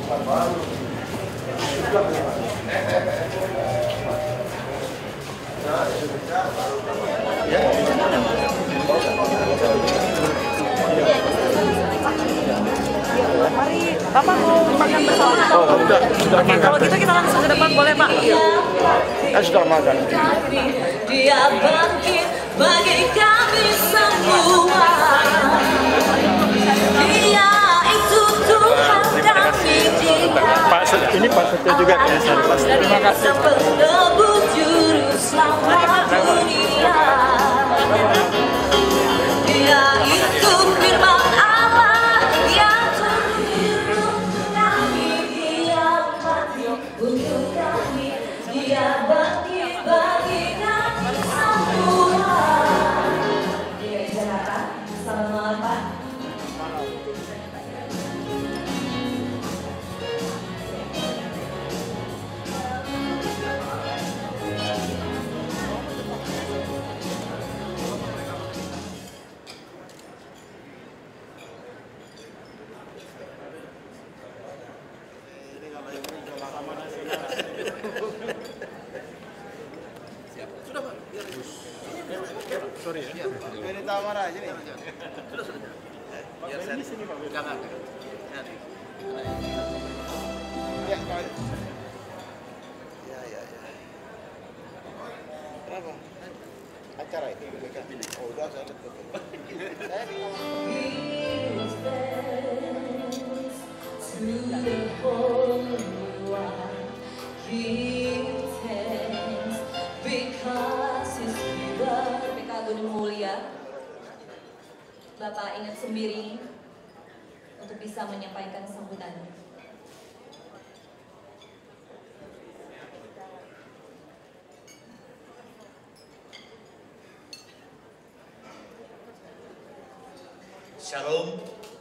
Mari, Bapak mau makan bersama atau? Oh, sudah Oke, makan. kalau gitu kita langsung ke depan boleh, Pak? Sudah makan. Dia bangkit bagi kami semua. Dia itu Tuhan kami, dia Ini Pak Setia juga kayaknya. Terima kasih. penebus juru selamat dunia. Dia itu firman Allah yang turun kami, dia mati untuk kami, dia bangkit bagi kami semua. Dia Jakarta, selamat Pak. Sorry ya. Dari tawar aja nih. Biar saya di sini Pak. Jangan. Ya, Pak. Ya. Kenapa? Acara ini Oh, udah saya lihat. Saya di BPK Gunung Mulia, Bapak ingat sendiri untuk bisa menyampaikan sambutan. Shalom,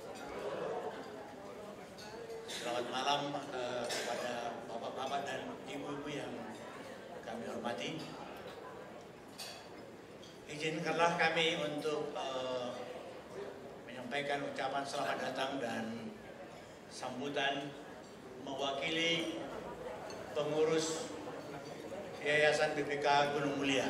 selamat malam kepada bapak-bapak dan ibu-ibu yang kami hormati. Izinkanlah kami untuk menyampaikan ucapan selamat datang dan sambutan mewakili pengurus Yayasan BPK Gunung Mulia.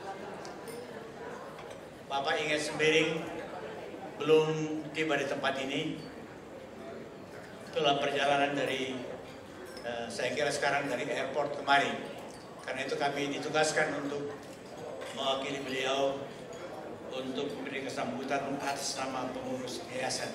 Bapak Inget Sembiring belum tiba di tempat ini. Itulah perjalanan dari saya kira sekarang dari airport kemari. Karena itu kami ditugaskan untuk mewakili beliau untuk memberi kesambutan atas nama pengurus yayasan.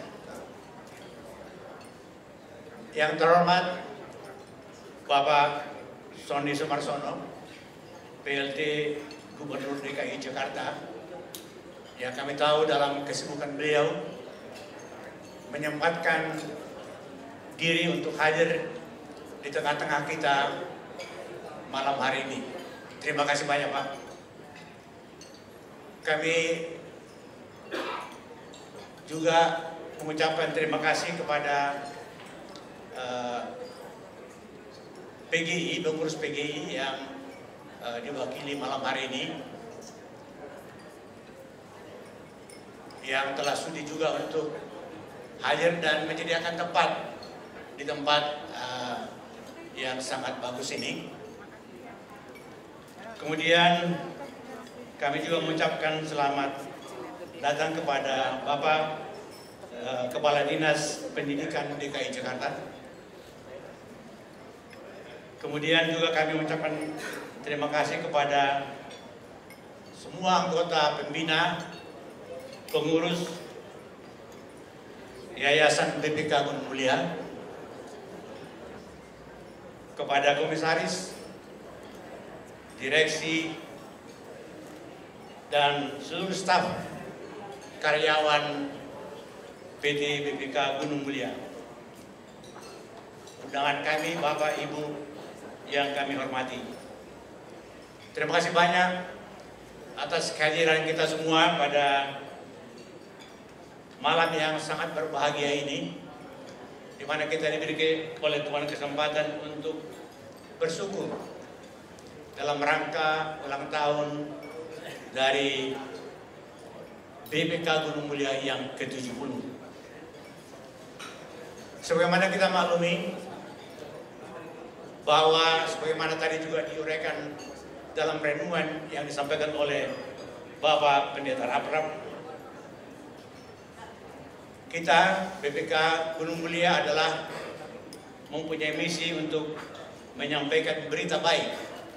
Yang terhormat Bapak Sonny Sumarsono, PLT Gubernur DKI Jakarta, yang kami tahu dalam kesibukan beliau menyempatkan diri untuk hadir di tengah-tengah kita malam hari ini. Terima kasih banyak Pak. Kami juga mengucapkan terima kasih kepada PGI, pengurus PGI yang diwakili malam hari ini, yang telah sudi juga untuk hadir dan menyediakan tempat di tempat yang sangat bagus ini. Kemudian kami juga mengucapkan selamat datang kepada Bapak Kepala Dinas Pendidikan DKI Jakarta. Kemudian juga kami mengucapkan terima kasih kepada semua anggota pembina, pengurus Yayasan BPK Gunung Mulia, kepada komisaris, direksi, dan seluruh staf karyawan PT BPK Gunung Mulia. Undangan kami, Bapak Ibu yang kami hormati, terima kasih banyak atas kehadiran kita semua pada malam yang sangat berbahagia ini, di mana kita diberi oleh Tuhan kesempatan untuk bersyukur dalam rangka ulang tahun dari BPK Gunung Mulia yang ke-70. Sebagaimana kita maklumi, bahwa sebagaimana tadi juga diuraikan dalam renungan yang disampaikan oleh Bapak Pendeta Raprap, kita BPK Gunung Mulia adalah mempunyai misi untuk menyampaikan berita baik,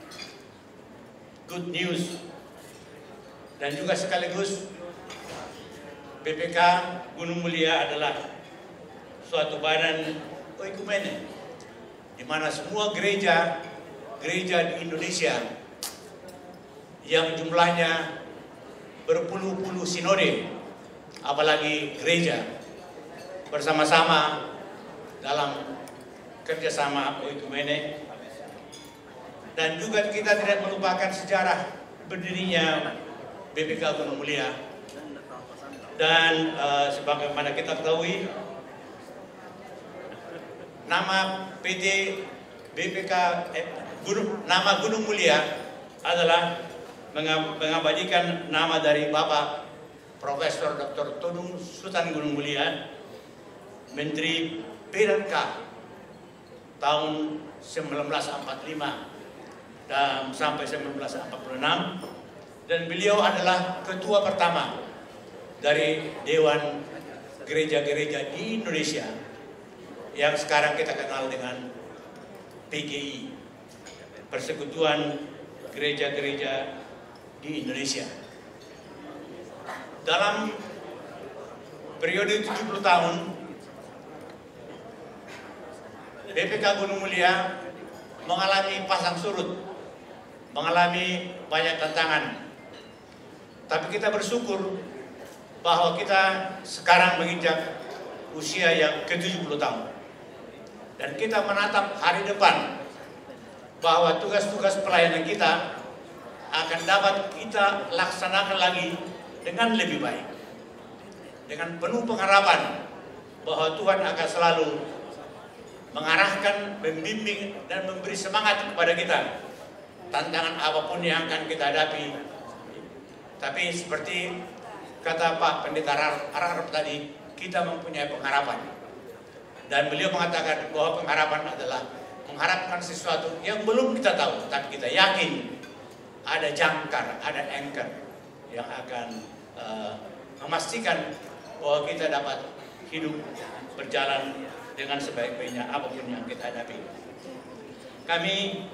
good news, dan juga sekaligus BPK Gunung Mulia adalah suatu badan oikumene di mana semua gereja di Indonesia yang jumlahnya berpuluh-puluh sinode, apalagi gereja, bersama-sama dalam kerjasama oikumene. Dan juga kita tidak melupakan sejarah berdirinya BPK Gunung Mulia. Dan sebagaimana kita ketahui, nama PT BPK nama Gunung Mulia adalah mengabadikan nama dari Bapak Profesor Dr. Todung Sultan Gunung Mulia, Menteri PDK tahun 1945 dan sampai 1946, dan beliau adalah ketua pertama dari Dewan Gereja-Gereja di Indonesia yang sekarang kita kenal dengan PGI, Persekutuan Gereja-Gereja di Indonesia. Dalam periode 70 tahun BPK Gunung Mulia mengalami pasang surut, mengalami banyak tantangan. Tapi kita bersyukur bahwa kita sekarang menginjak usia yang ke-70 tahun. Dan kita menatap hari depan bahwa tugas-tugas pelayanan kita akan dapat kita laksanakan lagi dengan lebih baik. Dengan penuh pengharapan bahwa Tuhan akan selalu mengarahkan, membimbing, dan memberi semangat kepada kita. Tantangan apapun yang akan kita hadapi. Tapi seperti kata Pak Pendeta Raprap tadi, kita mempunyai pengharapan. Dan beliau mengatakan bahwa pengharapan adalah mengharapkan sesuatu yang belum kita tahu, tapi kita yakin ada jangkar, ada anchor yang akan memastikan bahwa kita dapat hidup berjalan dengan sebaik-baiknya apapun yang kita hadapi. Kami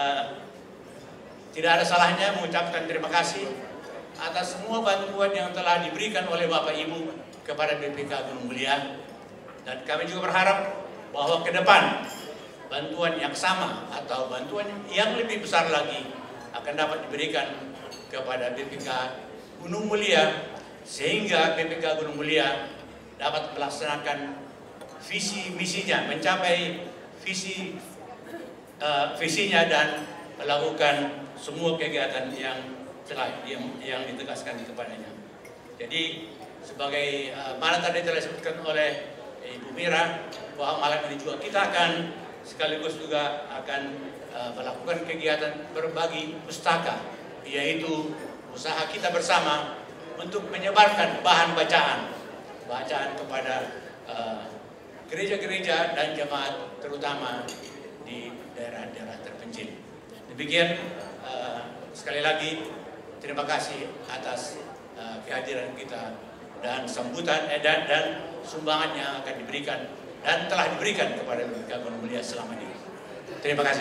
tidak ada salahnya mengucapkan terima kasih atas semua bantuan yang telah diberikan oleh Bapak Ibu kepada BPK Gunung Mulia. Dan kami juga berharap bahwa ke depan bantuan yang sama atau bantuan yang lebih besar lagi akan dapat diberikan kepada BPK Gunung Mulia, sehingga BPK Gunung Mulia dapat melaksanakan visi misinya, mencapai visinya dan melakukan semua kegiatan yang telah yang ditegaskan kepadanya. Jadi sebagai mana tadi telah disebutkan oleh Ibu Mira, bahwa malam ini juga kita akan sekaligus juga akan melakukan kegiatan berbagi pustaka, yaitu usaha kita bersama untuk menyebarkan bahan bacaan kepada gereja-gereja dan jemaat, terutama di daerah-daerah terpencil. Demikian, sekali lagi terima kasih atas kehadiran kita dan sambutan dan sumbangan yang akan diberikan dan telah diberikan kepada BPK Gunung Mulia selama ini. Terima kasih.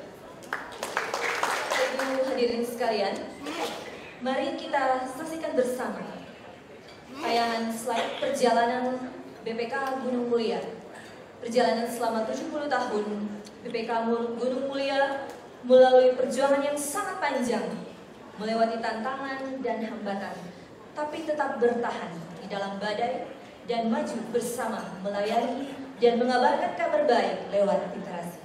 Ibu hadirin sekalian, mari kita saksikan bersama tayangan slide perjalanan BPK Gunung Mulia. Perjalanan selama 70 tahun BPK Gunung Mulia melalui perjuangan yang sangat panjang, melewati tantangan dan hambatan, tapi tetap bertahan di dalam badai dan maju bersama melayani dan mengabarkan kabar baik lewat literasi.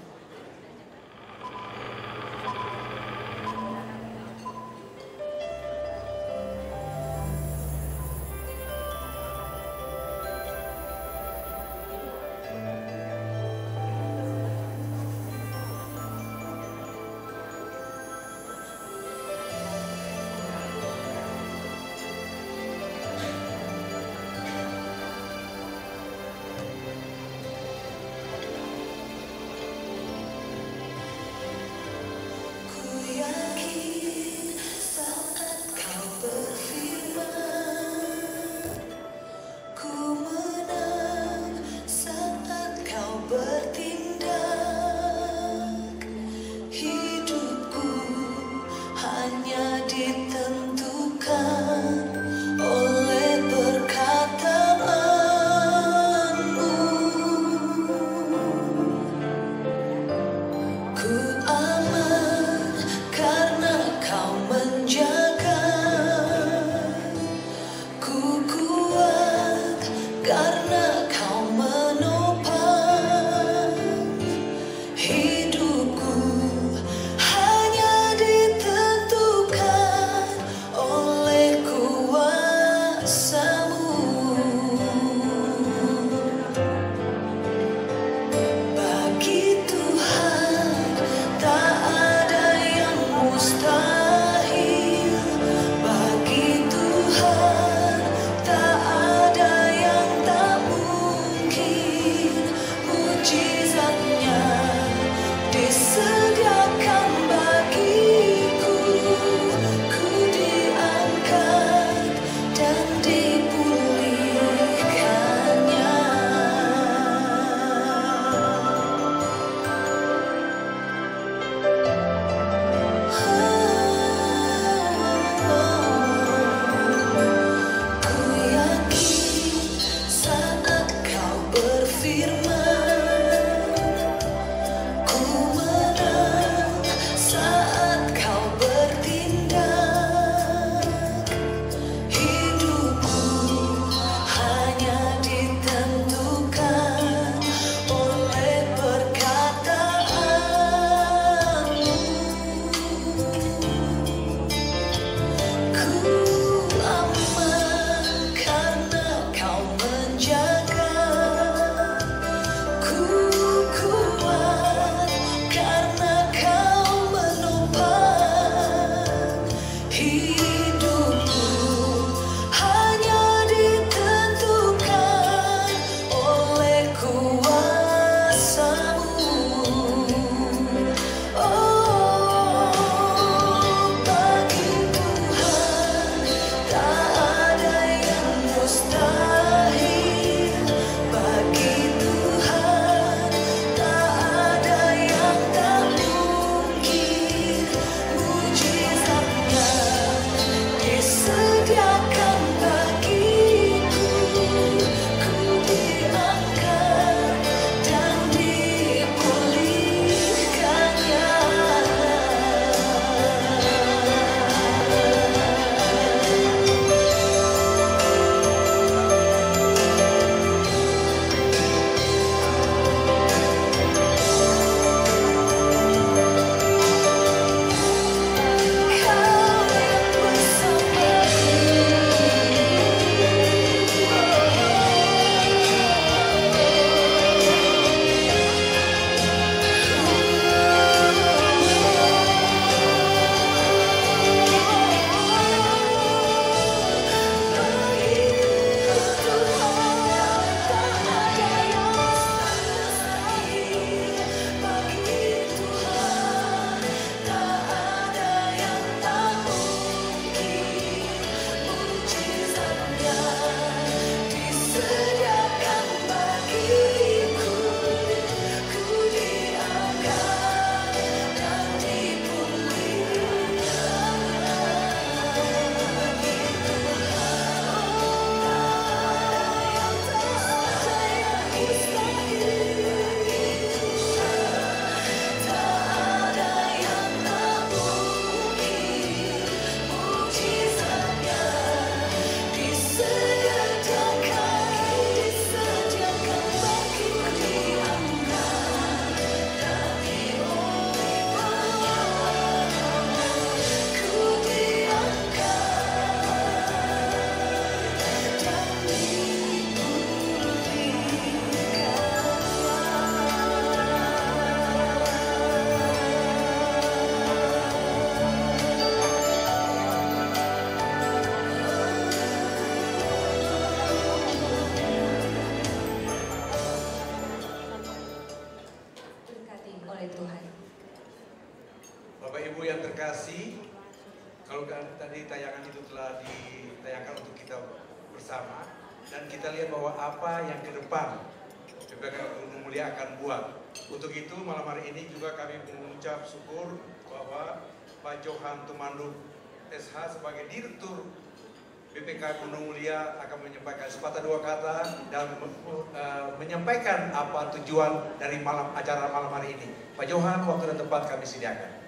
oleh Tuhan. Bapak Ibu yang terkasih, kalau tadi tayangan itu telah ditayangkan untuk kita bersama, dan kita lihat bahwa apa yang ke depan BPK Gunung Mulia akan buat. Untuk itu malam hari ini juga kami mengucap syukur bahwa Pak Johan Tumanduk SH sebagai Direktur BPK Gunung Mulia akan menyampaikan sepatah dua kata dan menyampaikan apa tujuan dari acara malam hari ini. Pak Johan, waktu dan tempat kami sediakan.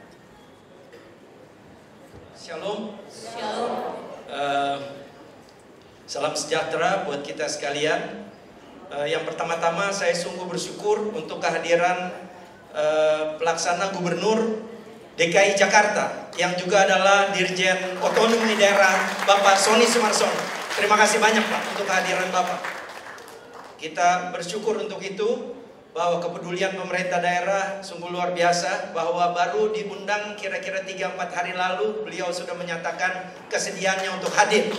Shalom. Shalom. Salam sejahtera buat kita sekalian. Yang pertama-tama saya sungguh bersyukur untuk kehadiran pelaksana Gubernur DKI Jakarta yang juga adalah Dirjen Otonomi Daerah Bapak Sony Sumarsono. Terima kasih banyak Pak untuk kehadiran Bapak. Kita bersyukur untuk itu, bahwa kepedulian pemerintah daerah sungguh luar biasa, bahwa baru diundang kira-kira 3-4 hari lalu beliau sudah menyatakan kesediaannya untuk hadir.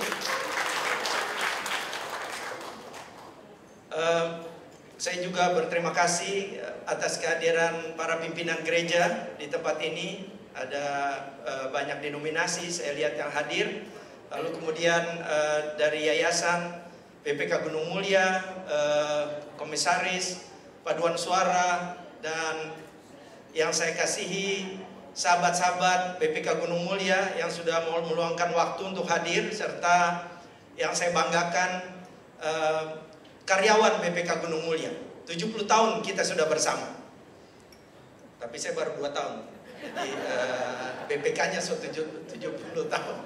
Saya juga berterima kasih atas kehadiran para pimpinan gereja di tempat ini. Ada banyak denominasi saya lihat yang hadir. Lalu kemudian dari Yayasan BPK Gunung Mulia, Komisaris, Paduan Suara, dan yang saya kasihi sahabat-sahabat BPK Gunung Mulia yang sudah mau meluangkan waktu untuk hadir, serta yang saya banggakan karyawan BPK Gunung Mulia. 70 tahun kita sudah bersama, tapi saya baru 2 tahun. Jadi BPK-nya sudah 70 tahun.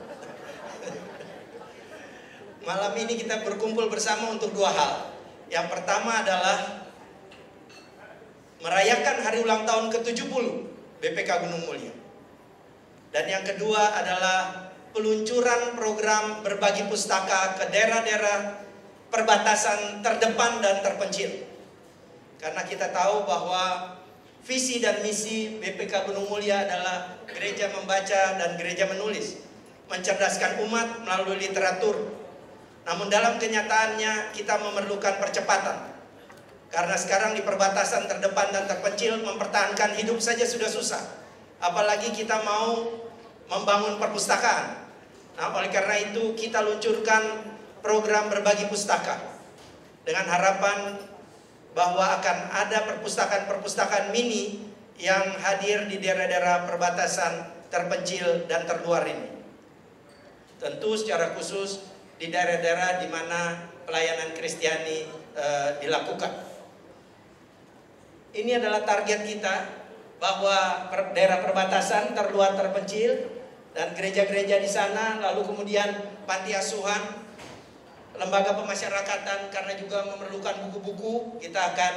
Malam ini kita berkumpul bersama untuk 2 hal. Yang pertama adalah merayakan hari ulang tahun ke-70 BPK Gunung Mulia. Dan yang kedua adalah peluncuran program berbagi pustaka ke daerah-daerah perbatasan terdepan dan terpencil. Karena kita tahu bahwa visi dan misi BPK Gunung Mulia adalah gereja membaca dan gereja menulis, mencerdaskan umat melalui literatur. Namun dalam kenyataannya kita memerlukan percepatan. Karena sekarang di perbatasan terdepan dan terpencil mempertahankan hidup saja sudah susah. Apalagi kita mau membangun perpustakaan. Nah, oleh karena itu kita luncurkan program berbagi pustaka. Dengan harapan bahwa akan ada perpustakaan-perpustakaan mini yang hadir di daerah-daerah perbatasan terpencil dan terluar ini. Tentu secara khusus di daerah-daerah di mana pelayanan Kristiani dilakukan. Ini adalah target kita, bahwa daerah perbatasan terluar terpencil dan gereja-gereja di sana, lalu kemudian panti asuhan, lembaga pemasyarakatan, karena juga memerlukan buku-buku, kita akan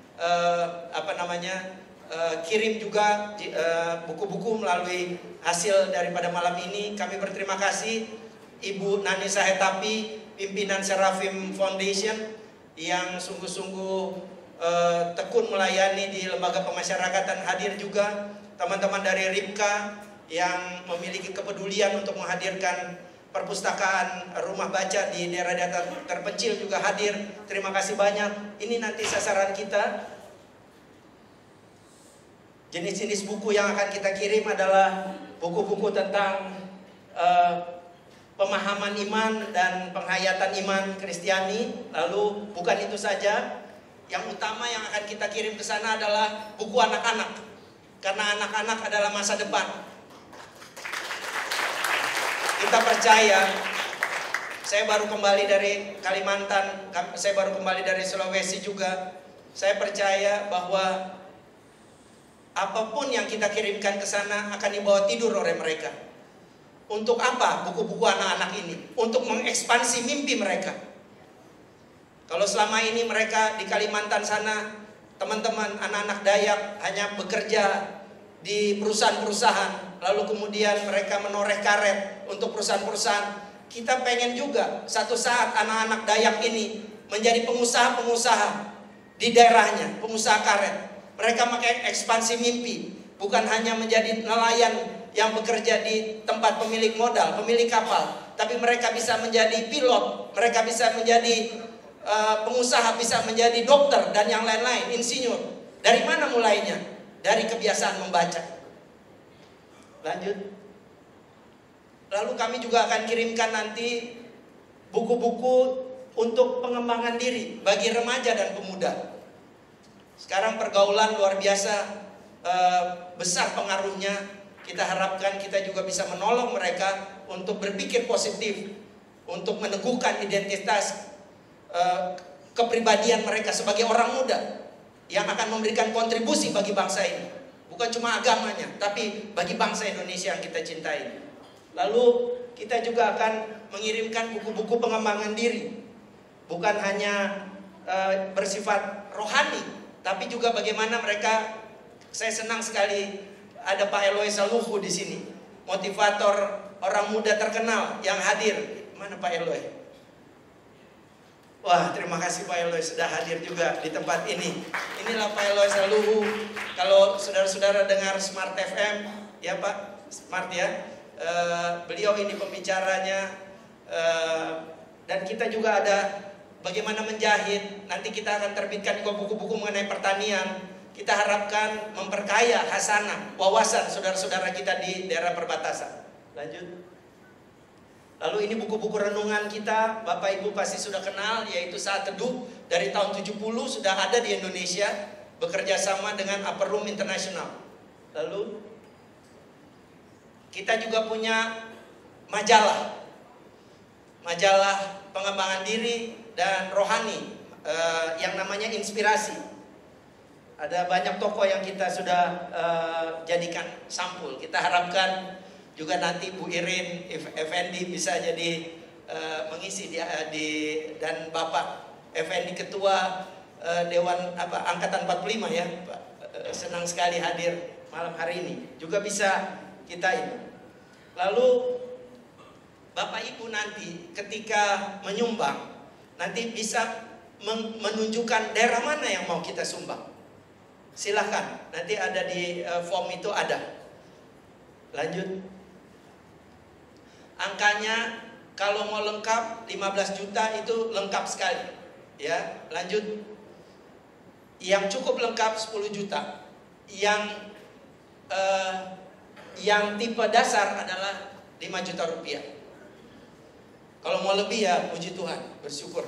kirim juga buku-buku melalui hasil daripada malam ini. Kami berterima kasih Ibu Nani Sahetapi, pimpinan Seraphim Foundation, yang sungguh-sungguh tekun melayani di lembaga pemasyarakatan, hadir juga teman-teman dari RIPKA yang memiliki kepedulian untuk menghadirkan perpustakaan rumah baca di daerah-daerah terpencil juga hadir. Terima kasih banyak. Ini nanti sasaran kita. Jenis-jenis buku yang akan kita kirim adalah buku-buku tentang pemahaman iman dan penghayatan iman Kristiani. Lalu bukan itu saja, yang utama yang akan kita kirim ke sana adalah buku anak-anak, karena anak-anak adalah masa depan. Kita percaya, saya baru kembali dari Kalimantan, saya baru kembali dari Sulawesi juga. Saya percaya bahwa apapun yang kita kirimkan ke sana akan dibawa tidur oleh mereka. Untuk apa buku-buku anak-anak ini? Untuk mengekspansi mimpi mereka. Kalau selama ini mereka di Kalimantan sana, teman-teman anak-anak Dayak hanya bekerja di perusahaan-perusahaan, lalu kemudian mereka menoreh karet untuk perusahaan-perusahaan. Kita pengen juga satu saat anak-anak Dayak ini menjadi pengusaha-pengusaha di daerahnya, pengusaha karet. Mereka makin ekspansi mimpi, bukan hanya menjadi nelayan yang bekerja di tempat pemilik modal, pemilik kapal, tapi mereka bisa menjadi pilot, mereka bisa menjadi pengusaha, bisa menjadi dokter dan yang lain-lain, insinyur. Dari mana mulainya? dari kebiasaan membaca. Lanjut. Lalu kami juga akan kirimkan nanti buku-buku untuk pengembangan diri bagi remaja dan pemuda. Sekarang pergaulan luar biasa besar pengaruhnya. Kita harapkan kita juga bisa menolong mereka untuk berpikir positif, untuk meneguhkan identitas kepribadian mereka sebagai orang muda yang akan memberikan kontribusi bagi bangsa ini. Bukan cuma agamanya, tapi bagi bangsa Indonesia yang kita cintai. Lalu kita juga akan mengirimkan buku-buku pengembangan diri. Bukan hanya bersifat rohani, tapi juga bagaimana mereka. Saya senang sekali ada Pak Eloy Saluhu di sini, motivator orang muda terkenal yang hadir. Mana Pak Eloy? Wah, terima kasih Pak Eloy sudah hadir juga di tempat ini. Inilah Pak Eloy Saluhu. Kalau saudara-saudara dengar Smart FM, ya Pak, Smart ya. Beliau ini pembicaranya. Dan kita juga ada bagaimana menjahit. Nanti kita akan terbitkan juga buku-buku mengenai pertanian. Kita harapkan memperkaya hasanah, wawasan saudara-saudara kita di daerah perbatasan. Lanjut. Lalu ini buku-buku renungan kita, Bapak Ibu pasti sudah kenal, yaitu Saat Teduh dari tahun 70 sudah ada di Indonesia, bekerja sama dengan Upper Room International. Lalu kita juga punya majalah pengembangan diri dan rohani yang namanya Inspirasi. Ada banyak tokoh yang kita sudah jadikan sampul. Kita harapkan juga nanti Bu Irin Effendi bisa jadi mengisi dan Bapak Effendi Ketua Dewan Angkatan 45 ya, Pak. Senang sekali hadir malam hari ini. Juga bisa kita ini. Lalu Bapak Ibu nanti ketika menyumbang nanti bisa menunjukkan daerah mana yang mau kita sumbang. Silahkan, nanti ada di form itu ada. Lanjut. Angkanya kalau mau lengkap 15 juta itu lengkap sekali. Ya, lanjut. Yang cukup lengkap 10 juta. Yang tipe dasar adalah 5 juta rupiah. Kalau mau lebih ya puji Tuhan, bersyukur.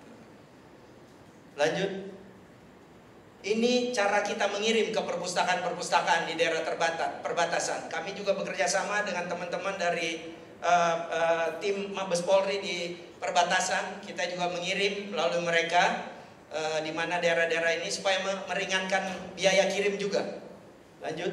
Lanjut. Ini cara kita mengirim ke perpustakaan-perpustakaan di daerah perbatasan. Kami juga bekerja sama dengan teman-teman dari tim Mabes Polri di perbatasan. Kita juga mengirim melalui mereka di mana daerah-daerah ini supaya meringankan biaya kirim juga. Lanjut.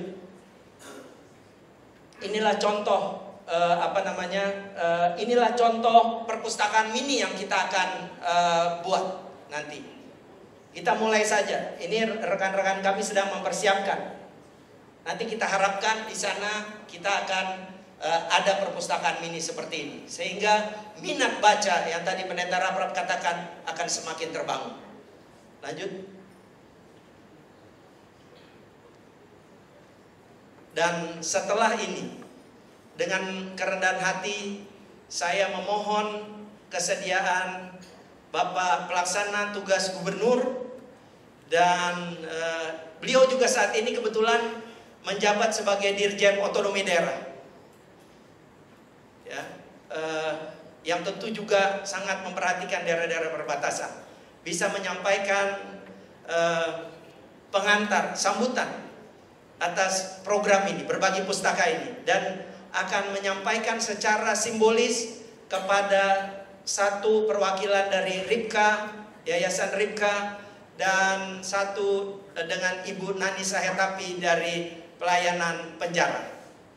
Inilah contoh inilah contoh perpustakaan mini yang kita akan buat nanti. Kita mulai saja. Ini rekan-rekan kami sedang mempersiapkan. Nanti kita harapkan di sana kita akan ada perpustakaan mini seperti ini, sehingga minat baca yang tadi Pendeta Raprap katakan akan semakin terbangun. Lanjut. Dan setelah ini, dengan kerendahan hati, saya memohon kesediaan Bapak Pelaksana Tugas Gubernur, dan beliau juga saat ini kebetulan menjabat sebagai Dirjen Otonomi Daerah, ya, yang tentu juga sangat memperhatikan daerah-daerah perbatasan, bisa menyampaikan pengantar sambutan atas program ini, berbagi pustaka ini, dan akan menyampaikan secara simbolis kepada satu perwakilan dari Ripka, Yayasan Ripka, dan satu dengan Ibu Nani Sahetapi dari pelayanan penjara.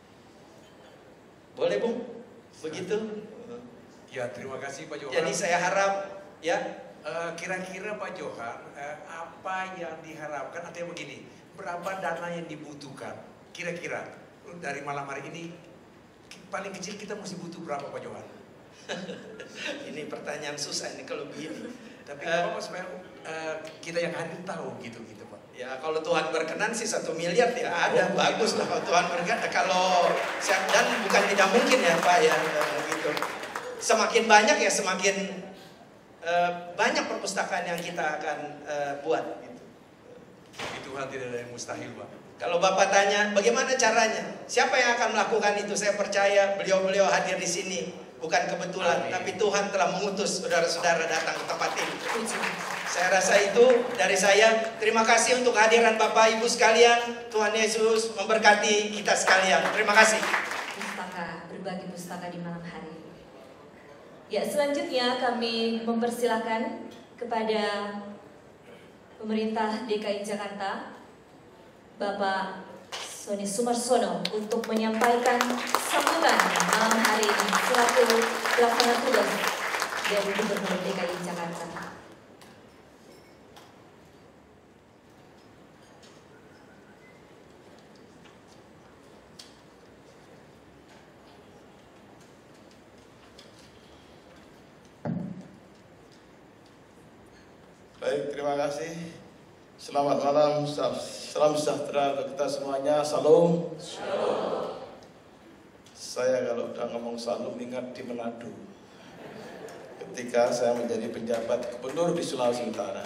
Boleh Bung? Begitu? Ya, terima kasih Pak Johan. Jadi saya harap ya, kira-kira Pak Johan, apa yang diharapkan, artinya begini, berapa dana yang dibutuhkan? Kira-kira dari malam hari ini paling kecil kita mesti butuh berapa Pak Johan? Ini pertanyaan susah ini kalau begini. Tapi apa supaya kita yang hadir tahu gitu Pak. Ya kalau Tuhan berkenan sih 1 miliar ya ada, bagus lah kalau Tuhan berkenan. Kalau dan bukan tidak mungkin ya Pak ya gitu. Semakin banyak ya semakin banyak perpustakaan yang kita akan buat gitu. Itu Tuhan tidak ada yang mustahil Pak. Kalau Bapak tanya bagaimana caranya, siapa yang akan melakukan itu? Saya percaya beliau-beliau hadir di sini bukan kebetulan, tapi Tuhan telah mengutus saudara-saudara datang ke tempat ini. Saya rasa itu dari saya. Terima kasih untuk kehadiran Bapak Ibu sekalian. Tuhan Yesus memberkati kita sekalian. Terima kasih. Berbagi pustaka di malam hari. Ya, selanjutnya kami mempersilahkan kepada pemerintah DKI Jakarta, Bapak Sony Sumarsono, untuk menyampaikan sambutan malam hari ini selaku pelaksana tugas dari Gubernur DKI Jakarta. Baik, terima kasih. Selamat malam, salam sejahtera untuk kita semuanya. Salam. Saya kalau udah ngomong salam ingat di Manado. Ketika saya menjadi penjabat gubernur di Sulawesi Utara.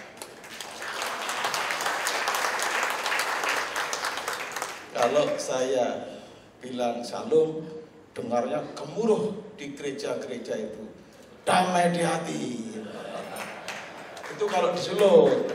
Kalau saya bilang salam, dengarnya gemuruh di gereja-gereja itu. Damai di hati. Itu kalau disulut,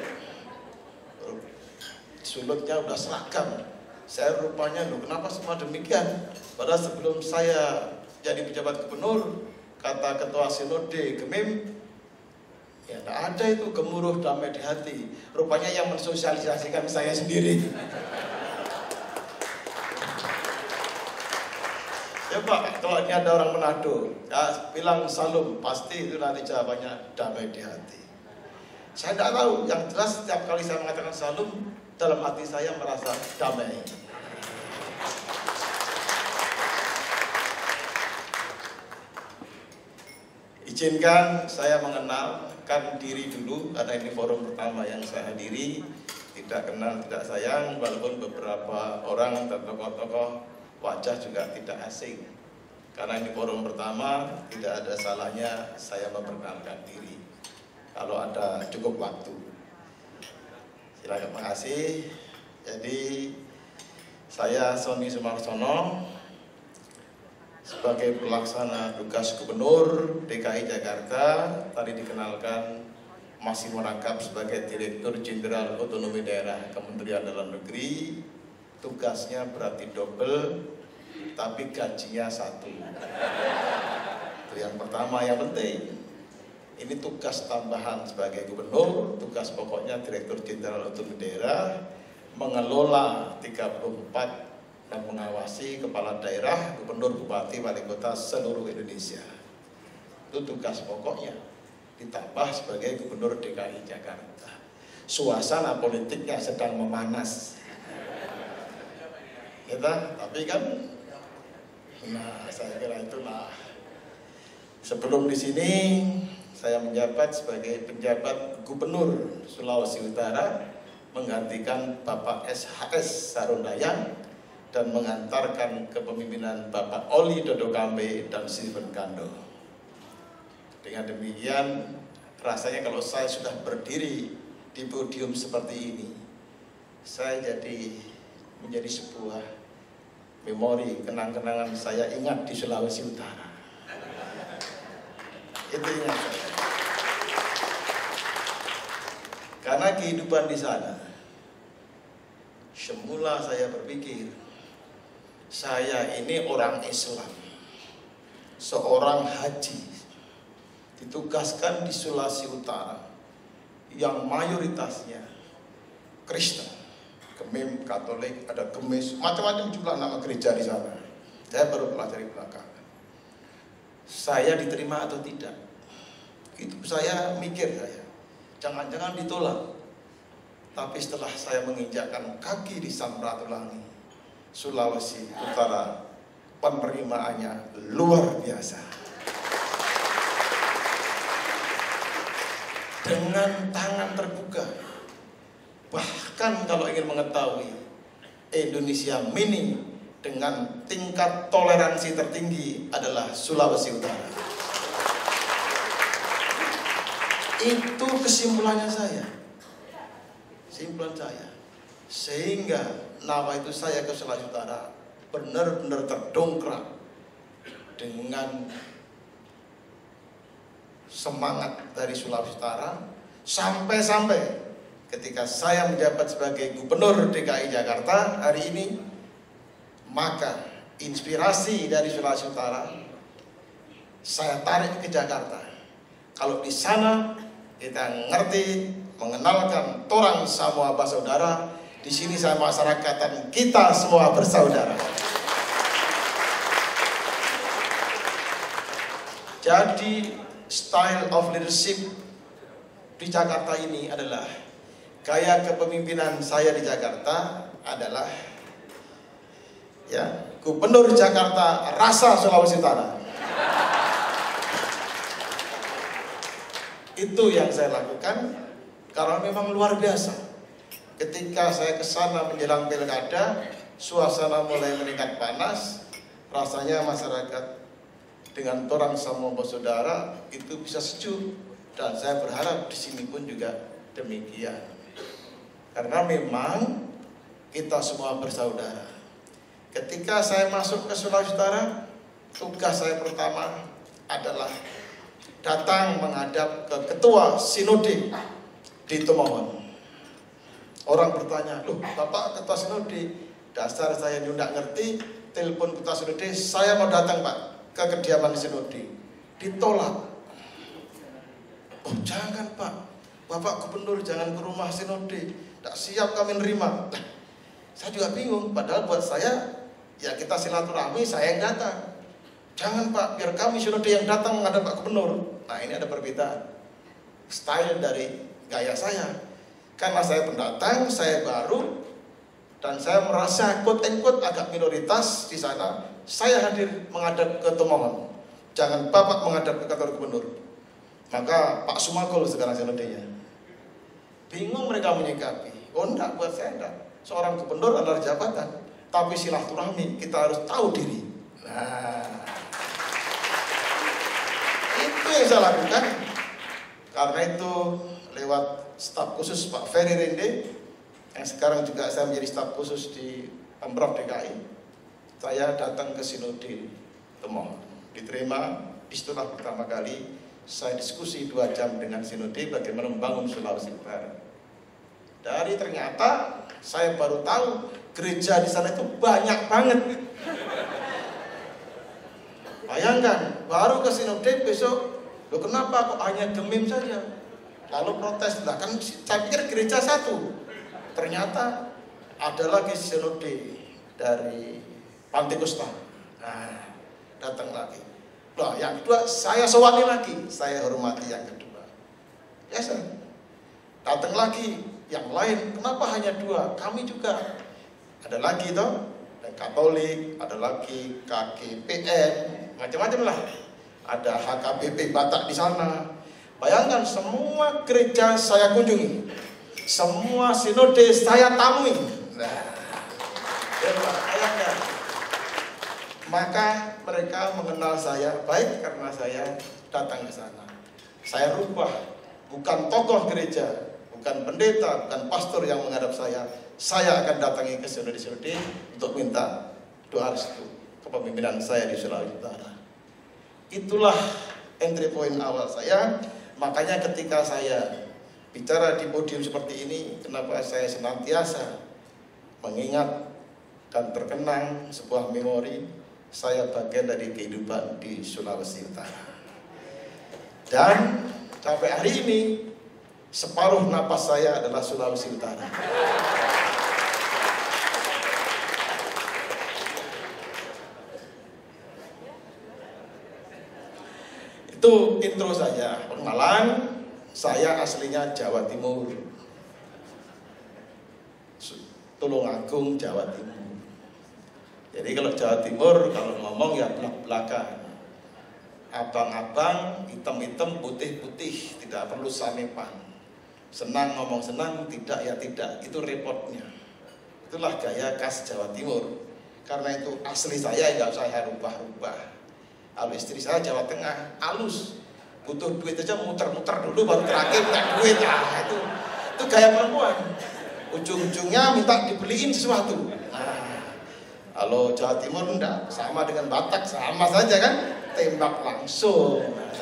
sulutnya udah seragam. Saya rupanya, loh kenapa semua demikian? Padahal sebelum saya jadi pejabat gubernur, kata ketua sinode Gemim, ya tidak ada itu gemuruh damai di hati. Rupanya yang mensosialisasikan saya sendiri. Ya Pak, kalau ini ada orang Manado, ya bilang salam, pasti itu nanti jawabannya damai di hati. Saya tidak tahu, yang jelas setiap kali saya mengatakan salam, dalam hati saya merasa damai. Izinkan saya mengenalkan diri dulu, karena ini forum pertama yang saya hadiri. Tidak kenal, tidak sayang, walaupun beberapa orang dan tokoh-tokoh wajah juga tidak asing. Karena ini forum pertama, tidak ada salahnya saya memperkenalkan diri. Kalau ada cukup waktu. Silakan, terima kasih. Jadi saya Sony Sumarsono sebagai pelaksana tugas Gubernur DKI Jakarta, tadi dikenalkan masih merangkap sebagai Direktur Jenderal Otonomi Daerah Kementerian Dalam Negeri. Tugasnya berarti double, tapi gajinya satu. Itu yang pertama, yang penting. Ini tugas tambahan sebagai gubernur, tugas pokoknya Direktur Jenderal Otonomi Daerah, mengelola 34 dan mengawasi kepala daerah, gubernur, bupati, wali kota seluruh Indonesia. Itu tugas pokoknya, ditambah sebagai gubernur DKI Jakarta. Suasana politiknya sedang memanas. Kita, tapi kan, nah saya kira itulah. Sebelum di sini, saya menjabat sebagai penjabat Gubernur Sulawesi Utara, menggantikan Bapak SHS Sarundayang dan mengantarkan kepemimpinan Bapak Oli Dodo Kambe dan Stephen Kando. Dengan demikian, rasanya kalau saya sudah berdiri di podium seperti ini, saya menjadi sebuah memori, kenang-kenangan saya ingat di Sulawesi Utara. Itu ingat saya. Karena kehidupan di sana, semula saya berpikir, saya ini orang Islam, seorang haji, ditugaskan di Sulawesi Utara, yang mayoritasnya Kristen, Gemim, Katolik, ada Gemis, macam-macam jumlah nama gereja di sana. Saya baru pelajari belakang. Saya diterima atau tidak? Itu saya mikir jangan-jangan ditolak. Tapi setelah saya menginjakkan kaki di Samratulangi, Sulawesi Utara, penerimaannya luar biasa. Dengan tangan terbuka. Bahkan kalau ingin mengetahui, Indonesia mini dengan tingkat toleransi tertinggi adalah Sulawesi Utara. Itu kesimpulannya saya. Kesimpulan saya. Sehingga nama itu saya ke Sulawesi Utara benar-benar terdongkrak dengan semangat dari Sulawesi Utara, sampai-sampai ketika saya menjabat sebagai Gubernur DKI Jakarta hari ini, maka inspirasi dari Sulawesi Utara saya tarik ke Jakarta. Kalau di sana kita ngerti mengenalkan torang semua bersaudara, di sini saya masyarakatan kita semua bersaudara. Jadi style of leadership di Jakarta ini adalah gaya kepemimpinan saya di Jakarta adalah ya, Gubernur Jakarta rasa Sulawesi Utara. Itu yang saya lakukan karena memang luar biasa. Ketika saya ke sana menjelang pilkada, suasana mulai meningkat panas, rasanya masyarakat dengan torang sama bersaudara itu bisa sejuk, dan saya berharap di sini pun juga demikian. Karena memang kita semua bersaudara. Ketika saya masuk ke Sulawesi Utara, tugas saya pertama adalah datang menghadap ke Ketua Sinode di Tomohon. Orang bertanya, loh Bapak Ketua Sinode? Dasar saya tidak ngerti, telepon Ketua Sinode, saya mau datang Pak ke kediaman Sinode. Ditolak. Oh jangan Pak, Bapak Gubernur jangan ke rumah Sinode, tidak siap kami nerima. Nah, saya juga bingung, padahal buat saya ya kita silaturahmi, saya yang datang. Jangan Pak, biar kami Sinode yang datang menghadap Pak Gubernur. Nah ini ada perbedaan style dari gaya saya. Karena saya pendatang, saya baru, dan saya merasa quote-unquote agak minoritas di sana. Saya hadir menghadap ke Tomohon. Jangan Bapak menghadap ke kantor Gubernur. Maka Pak Sumakul sekarang Sinodenya. Bingung mereka menyikapi. Oh enggak, buat saya enggak. Seorang Gubernur adalah jabatan, tapi silaturahmi kita harus tahu diri. Nah, itu yang saya lakukan. Karena itu lewat staf khusus Pak Ferry Rende, yang sekarang juga saya menjadi staf khusus di Pemprov DKI, saya datang ke Sinode Tomohon. Diterima, disitulah pertama kali saya diskusi 2 jam dengan Sinode bagaimana membangun Sulawesi Utara. Dari ternyata saya baru tahu gereja di sana itu banyak banget. Bayangkan, baru ke Sinode besok, loh kenapa kok hanya Gemim saja? Lalu protes, lah kan saya pikir gereja satu. Ternyata ada lagi Sinode dari Pantekosta. Nah, datang lagi. Nah, yang kedua saya sewani lagi, saya hormati yang kedua. Ya sir. Datang lagi yang lain, kenapa hanya 2? Kami juga ada lagi toh, ada Katolik, ada lagi KGPN, macam-macam lah. Ada HKBP Batak di sana. Bayangkan semua gereja saya kunjungi, semua sinode saya tamui. Nah, bayangkan. Maka mereka mengenal saya baik karena saya datang ke sana. Saya rubah, bukan tokoh gereja, bukan pendeta, bukan pastor yang menghadap saya. Saya akan datangi ke sinode-sinode untuk minta doa restu kepemimpinan saya di Sulawesi Utara. Itulah entry point awal saya. Makanya ketika saya bicara di podium seperti ini, kenapa saya senantiasa mengingat dan terkenang sebuah memori saya bagian dari kehidupan di Sulawesi Utara. Dan sampai hari ini separuh napas saya adalah Sulawesi Utara. Itu intro saya. Perkenalan, saya aslinya Jawa Timur, Tulungagung, Jawa Timur. Jadi kalau Jawa Timur, kalau ngomong ya belak-belakan, abang-abang, hitam-hitam, putih-putih, tidak perlu samepan. Senang ngomong senang, tidak ya tidak, itu repotnya. Itulah gaya khas Jawa Timur. Karena itu asli saya, nggak usah saya rubah-rubah. Kalau istri saya Jawa Tengah, halus, butuh duit aja muter-muter dulu baru terakhir minta duit. Nah, itu gaya perempuan. ujung-ujungnya minta dibeliin sesuatu. Nah, kalau Jawa Timur enggak, sama dengan Batak, sama saja kan, tembak langsung. Nah,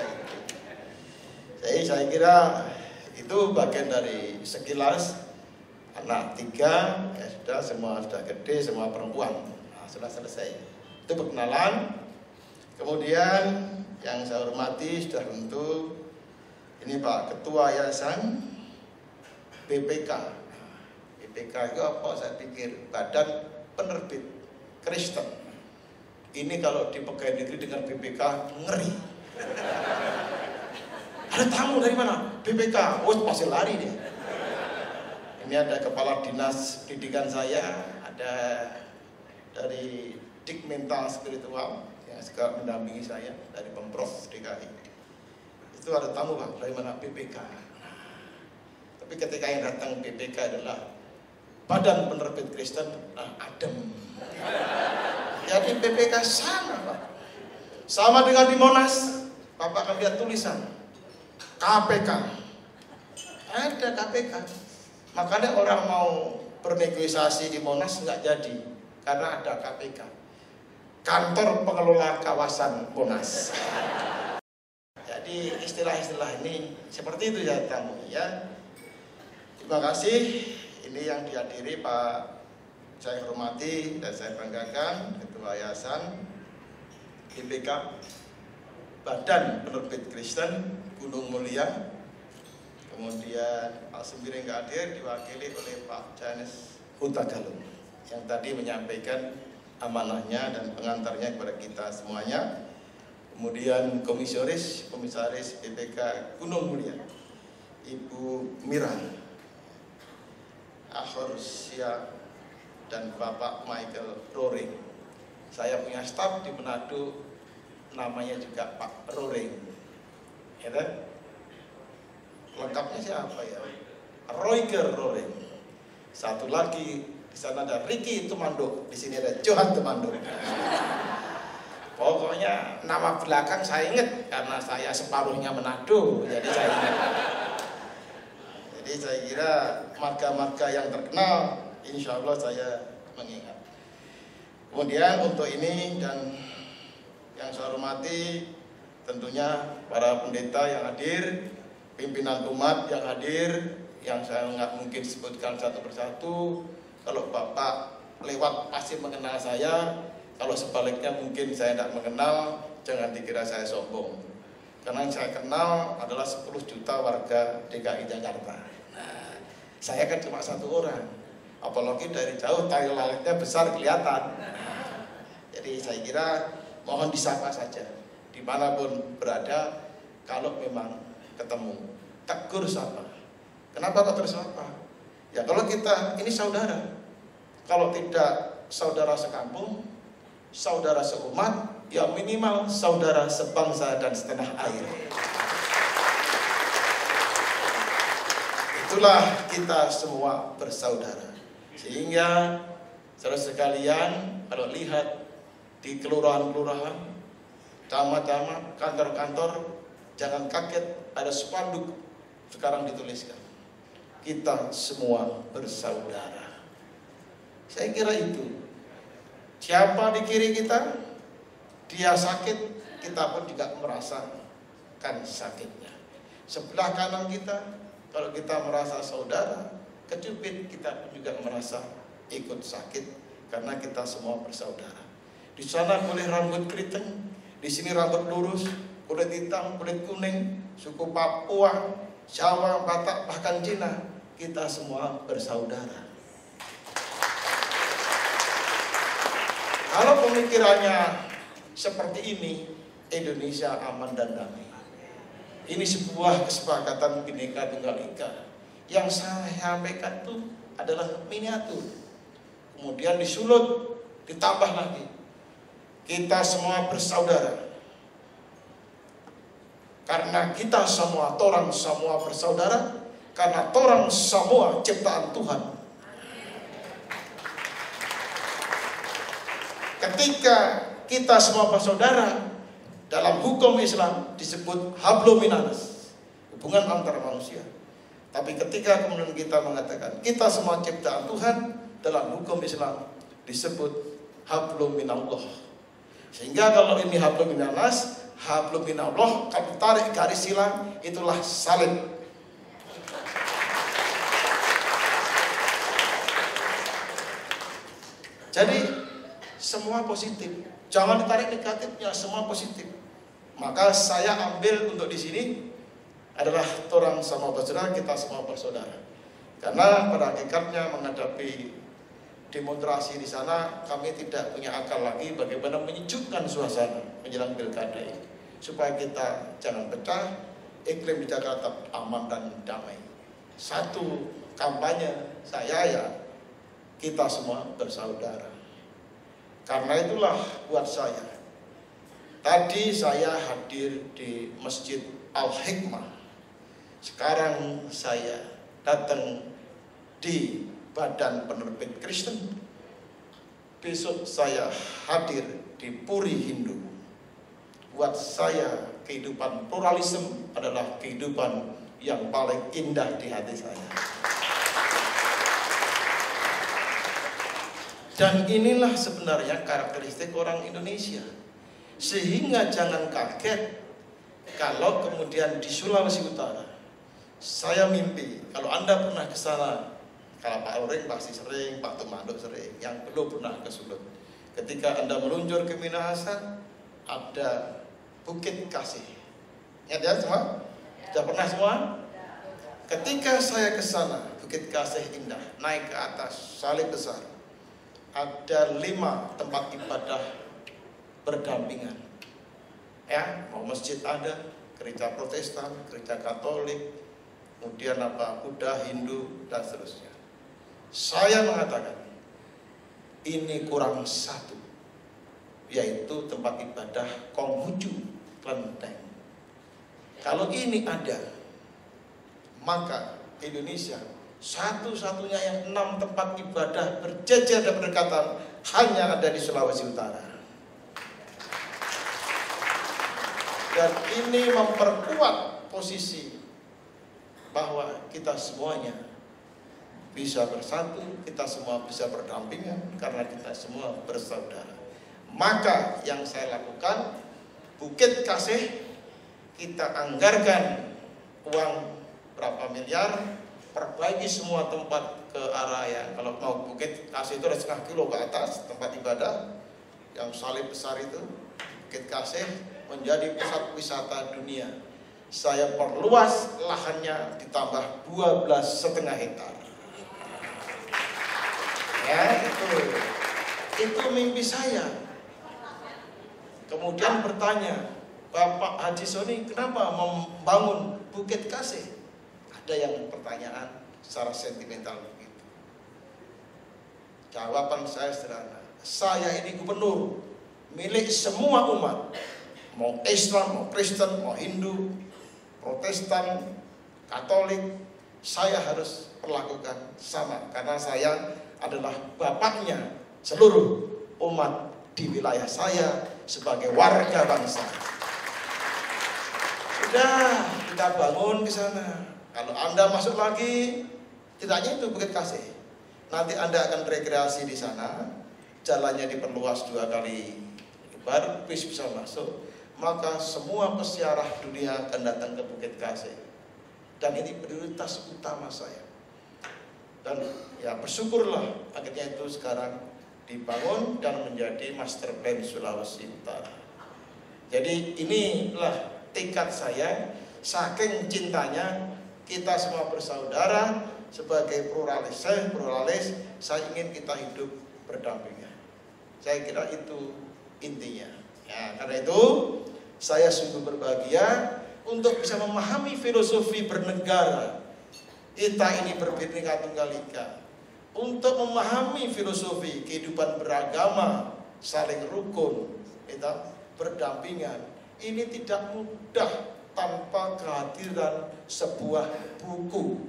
saya kira itu bagian dari sekilas anak 3, ya sudah, semua sudah gede, semua perempuan. Nah, sudah selesai. Itu perkenalan. Kemudian yang saya hormati sudah tentu ini Pak Ketua Yayasan BPK. BPK itu apa? Saya pikir Badan Penerbit Kristen. Ini kalau di pegawai negeri dengan BPK ngeri. Ada tamu dari mana? BPK. Oh, pasti lari dia. Ini ada kepala dinas pendidikan saya, ada dari Dik Mental Spiritual yang sekarang mendampingi saya dari Pemprov DKI. Itu ada tamu Pak, dari mana? BPK. Tapi ketika yang datang BPK adalah Badan Penerbit Kristen, adem. Jadi BPK sama Pak. Sama dengan di Monas, Bapak akan lihat tulisan KPK. Ada KPK. Makanya orang mau bernegosiasi di Monas nggak jadi karena ada KPK. Kantor Pengelola Kawasan Monas. Jadi istilah-istilah ini seperti itu ya tamu ya. Terima kasih. Ini yang dihadiri Pak, saya hormati dan saya banggakan Ketua Yayasan BPK Badan Penerbit Kristen Gunung Mulia. Kemudian Pak Sembiri nggak hadir, diwakili oleh Pak Janes Huta Galung yang tadi menyampaikan amanahnya dan pengantarnya kepada kita semuanya. Kemudian komisaris BPK Gunung Mulia Ibu Mira Ahorsia dan Bapak Michael Roring. Saya punya staf di Manado namanya juga Pak Roring. Ya kan? Lengkapnya siapa ya? Royker Roring. Satu lagi di sana ada Ricky Tumanduk, di sini ada Johan Tumanduk. Pokoknya nama belakang saya ingat karena saya separuhnya Manado, jadi saya ingat. Jadi saya kira marga-marga yang terkenal, insya Allah saya mengingat. Kemudian untuk ini dan yang saya hormati tentunya para pendeta yang hadir, pimpinan umat yang hadir, yang saya nggak mungkin sebutkan satu persatu. Kalau Bapak lewat pasti mengenal saya, kalau sebaliknya mungkin saya tidak mengenal, jangan dikira saya sombong. Karena yang saya kenal adalah 10 juta warga DKI Jakarta. Nah, saya kan cuma satu orang, apalagi dari jauh tayo lalatnya besar kelihatan. Jadi saya kira mohon disapa saja, dimanapun berada, kalau memang ketemu, tegur sapa. Kenapa kok tersapa? Ya kalau kita ini saudara, kalau tidak saudara sekampung, saudara seumat, ya minimal saudara sebangsa dan setanah air. Itulah kita semua bersaudara. Sehingga saudara sekalian, kalau lihat di kelurahan-kelurahan, camat-camat, kantor-kantor, jangan kaget ada spanduk sekarang dituliskan, kita semua bersaudara. Saya kira itu. Siapa di kiri kita, dia sakit, kita pun juga merasakan sakitnya. Sebelah kanan kita, kalau kita merasa saudara, kejepit kita pun juga merasa ikut sakit, karena kita semua bersaudara. Di sana boleh rambut keriting, di sini rambut lurus, kulit hitam, kulit kuning, suku Papua, Jawa, Batak, bahkan Cina, kita semua bersaudara. Kalau pemikirannya seperti ini, Indonesia aman dan damai. Ini sebuah kesepakatan Bhinneka Tunggal Ika. Yang saya sampaikan itu adalah miniatur. Kemudian disulut, ditambah lagi. Kita semua bersaudara. Karena kita semua, torang semua bersaudara. Karena torang semua ciptaan Tuhan. Ketika kita semua bersaudara, dalam hukum Islam disebut hablum minanas, hubungan antar manusia. Tapi ketika kemudian kita mengatakan kita semua ciptaan Tuhan, dalam hukum Islam disebut hablum minallah. Sehingga kalau ini hablum minannas, hablum minallah, kalau tarik garis silang, itulah salib. Jadi semua positif, jangan ditarik negatifnya, semua positif. Maka saya ambil untuk di sini adalah orang sama bersaudara, kita semua bersaudara. Karena pada hakikatnya menghadapi demonstrasi di sana, kami tidak punya akal lagi bagaimana menyejukkan suasana menjelang pilkada ini, supaya kita jangan pecah, iklim di Jakarta aman dan damai. Satu kampanye saya ya, kita semua bersaudara. Karena itulah buat saya, tadi saya hadir di Masjid Al-Hikmah. Sekarang saya datang di Badan Penerbit Kristen. Besok saya hadir di Puri Hindu. Buat saya kehidupan pluralisme adalah kehidupan yang paling indah di hati saya. Dan inilah sebenarnya karakteristik orang Indonesia. Sehingga jangan kaget kalau kemudian di Sulawesi Utara, saya mimpi, kalau Anda pernah ke sana, kalau Pak Loring pasti sering, Pak Tumanduk sering, yang belum pernah ke Sulut. Ketika Anda meluncur ke Minahasa, ada Bukit Kasih. Ingat ya semua? Sudah pernah semua? Ketika saya ke sana, Bukit Kasih indah, naik ke atas, salib besar. Ada 5 tempat ibadah berdampingan. Ya, mau masjid ada, gereja Protestan, gereja Katolik, kemudian Buddha, Hindu, dan seterusnya. Saya mengatakan ini kurang satu, yaitu tempat ibadah Konghucu, Klenteng. Kalau ini ada, maka Indonesia satu-satunya yang 6 tempat ibadah berjejer dan berdekatan hanya ada di Sulawesi Utara. Dan ini memperkuat posisi bahwa kita semuanya bisa bersatu, kita semua bisa berdampingan karena kita semua bersaudara. Maka yang saya lakukan, Bukit Kasih kita anggarkan uang berapa miliar, perbaiki semua tempat ke arah yang kalau mau Bukit Kasih itu ada 0,5 kilo ke atas tempat ibadah yang salib besar itu. Bukit Kasih menjadi pusat wisata dunia. Saya perluas lahannya ditambah 12,5 hektar. Ya itu mimpi saya. Kemudian bertanya, Bapak Haji Soni kenapa membangun Bukit Kasih? Ada yang pertanyaan secara sentimental begitu. Jawaban saya sederhana. Saya ini gubernur milik semua umat, mau Islam, mau Kristen, mau Hindu, Protestan, Katolik. Saya harus perlakukan sama karena saya adalah bapaknya seluruh umat di wilayah saya sebagai warga bangsa. Sudah kita bangun ke sana. Kalau Anda masuk lagi, tidak hanya itu Bukit Kasih. Nanti Anda akan rekreasi di sana, jalannya diperluas 2 kali lebar, bis bisa masuk. Maka semua pesiarah dunia akan datang ke Bukit Kasih. Dan ini prioritas utama saya. Dan ya bersyukurlah akhirnya itu sekarang dibangun dan menjadi master plan Sulawesi Utara. Jadi inilah tekad saya, saking cintanya kita semua bersaudara sebagai pluralis, saya ingin kita hidup berdampingan. Saya kira itu intinya. Ya, karena itu saya sungguh berbahagia untuk bisa memahami filosofi bernegara. Kita ini berbhinneka tunggal ika. Untuk memahami filosofi kehidupan beragama, saling rukun, kita berdampingan. Ini tidak mudah tanpa kehadiran sebuah buku.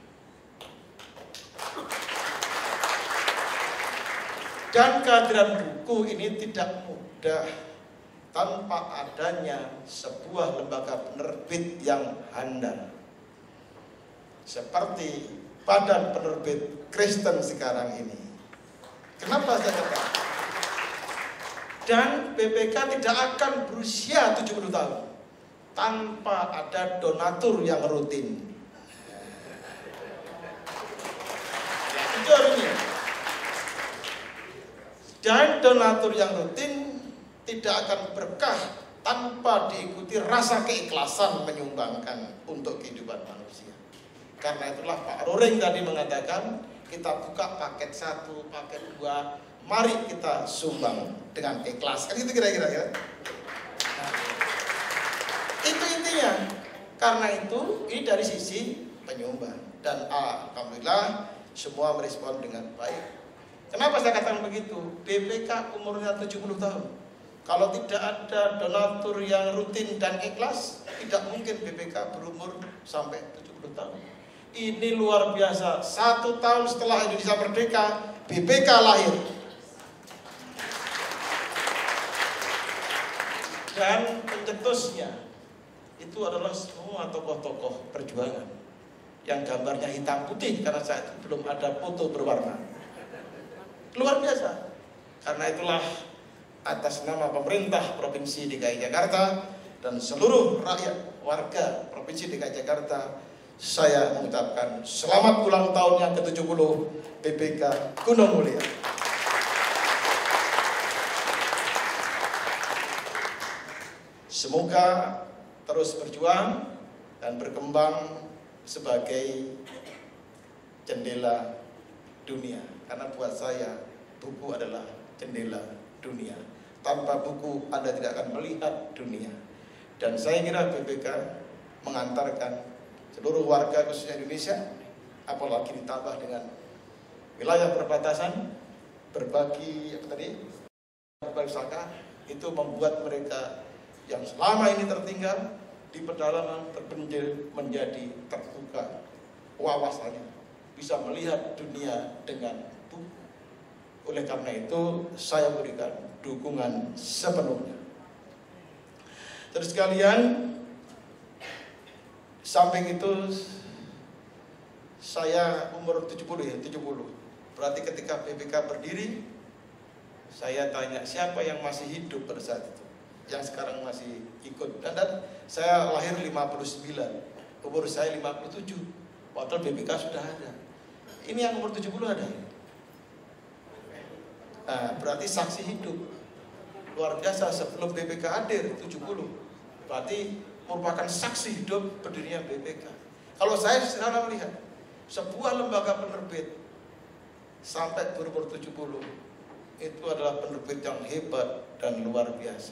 Dan kehadiran buku ini tidak mudah tanpa adanya sebuah lembaga penerbit yang handal. seperti Badan Penerbit Kristen sekarang ini. Kenapa saya katakan? Dan BPK tidak akan berusia 70 tahun tanpa ada donatur yang rutin. Itu artinya. Dan donatur yang rutin tidak akan berkah tanpa diikuti rasa keikhlasan menyumbangkan untuk kehidupan manusia. Karena itulah Pak Roring tadi mengatakan, kita buka paket 1, paket 2, mari kita sumbang dengan ikhlas. Kan itu kira-kira ya. Nah, itu intinya. Karena itu ini dari sisi penyumbang. Dan alhamdulillah semua merespon dengan baik. Kenapa saya katakan begitu? BPK umurnya 70 tahun. Kalau tidak ada donatur yang rutin dan ikhlas, tidak mungkin BPK berumur sampai 70 tahun. Ini luar biasa. 1 tahun setelah Indonesia merdeka, BPK lahir. Dan pencetusnya itu adalah semua tokoh-tokoh perjuangan yang gambarnya hitam putih karena saat itu belum ada foto berwarna. Luar biasa. Karena itulah atas nama pemerintah Provinsi DKI Jakarta dan seluruh rakyat warga Provinsi DKI Jakarta, saya mengucapkan selamat ulang tahun yang ke-70 BPK Gunung Mulia. Semoga terus berjuang dan berkembang sebagai jendela dunia. Karena buat saya buku adalah jendela dunia. Tanpa buku Anda tidak akan melihat dunia. Dan saya kira BPK mengantarkan seluruh warga khususnya Indonesia, apalagi ditambah dengan wilayah perbatasan, berbagi wisata, itu membuat mereka yang selama ini tertinggal di pedalaman terpencil menjadi terbuka wawasannya, bisa melihat dunia dengan buku. Oleh karena itu saya berikan dukungan sepenuhnya. Terus sekalian, samping itu saya umur 70 ya, 70. Berarti ketika BPK berdiri, saya tanya siapa yang masih hidup pada saat itu, yang sekarang masih ikut. Dan saya lahir 59, umur saya 57, padahal BPK sudah ada. Ini yang umur 70 ada. Nah, berarti saksi hidup. Luar biasa, sebelum BPK hadir 70, berarti merupakan saksi hidup berdirinya BPK. Kalau saya sederhana melihat, sebuah lembaga penerbit sampai berumur 70, itu adalah penerbit yang hebat dan luar biasa.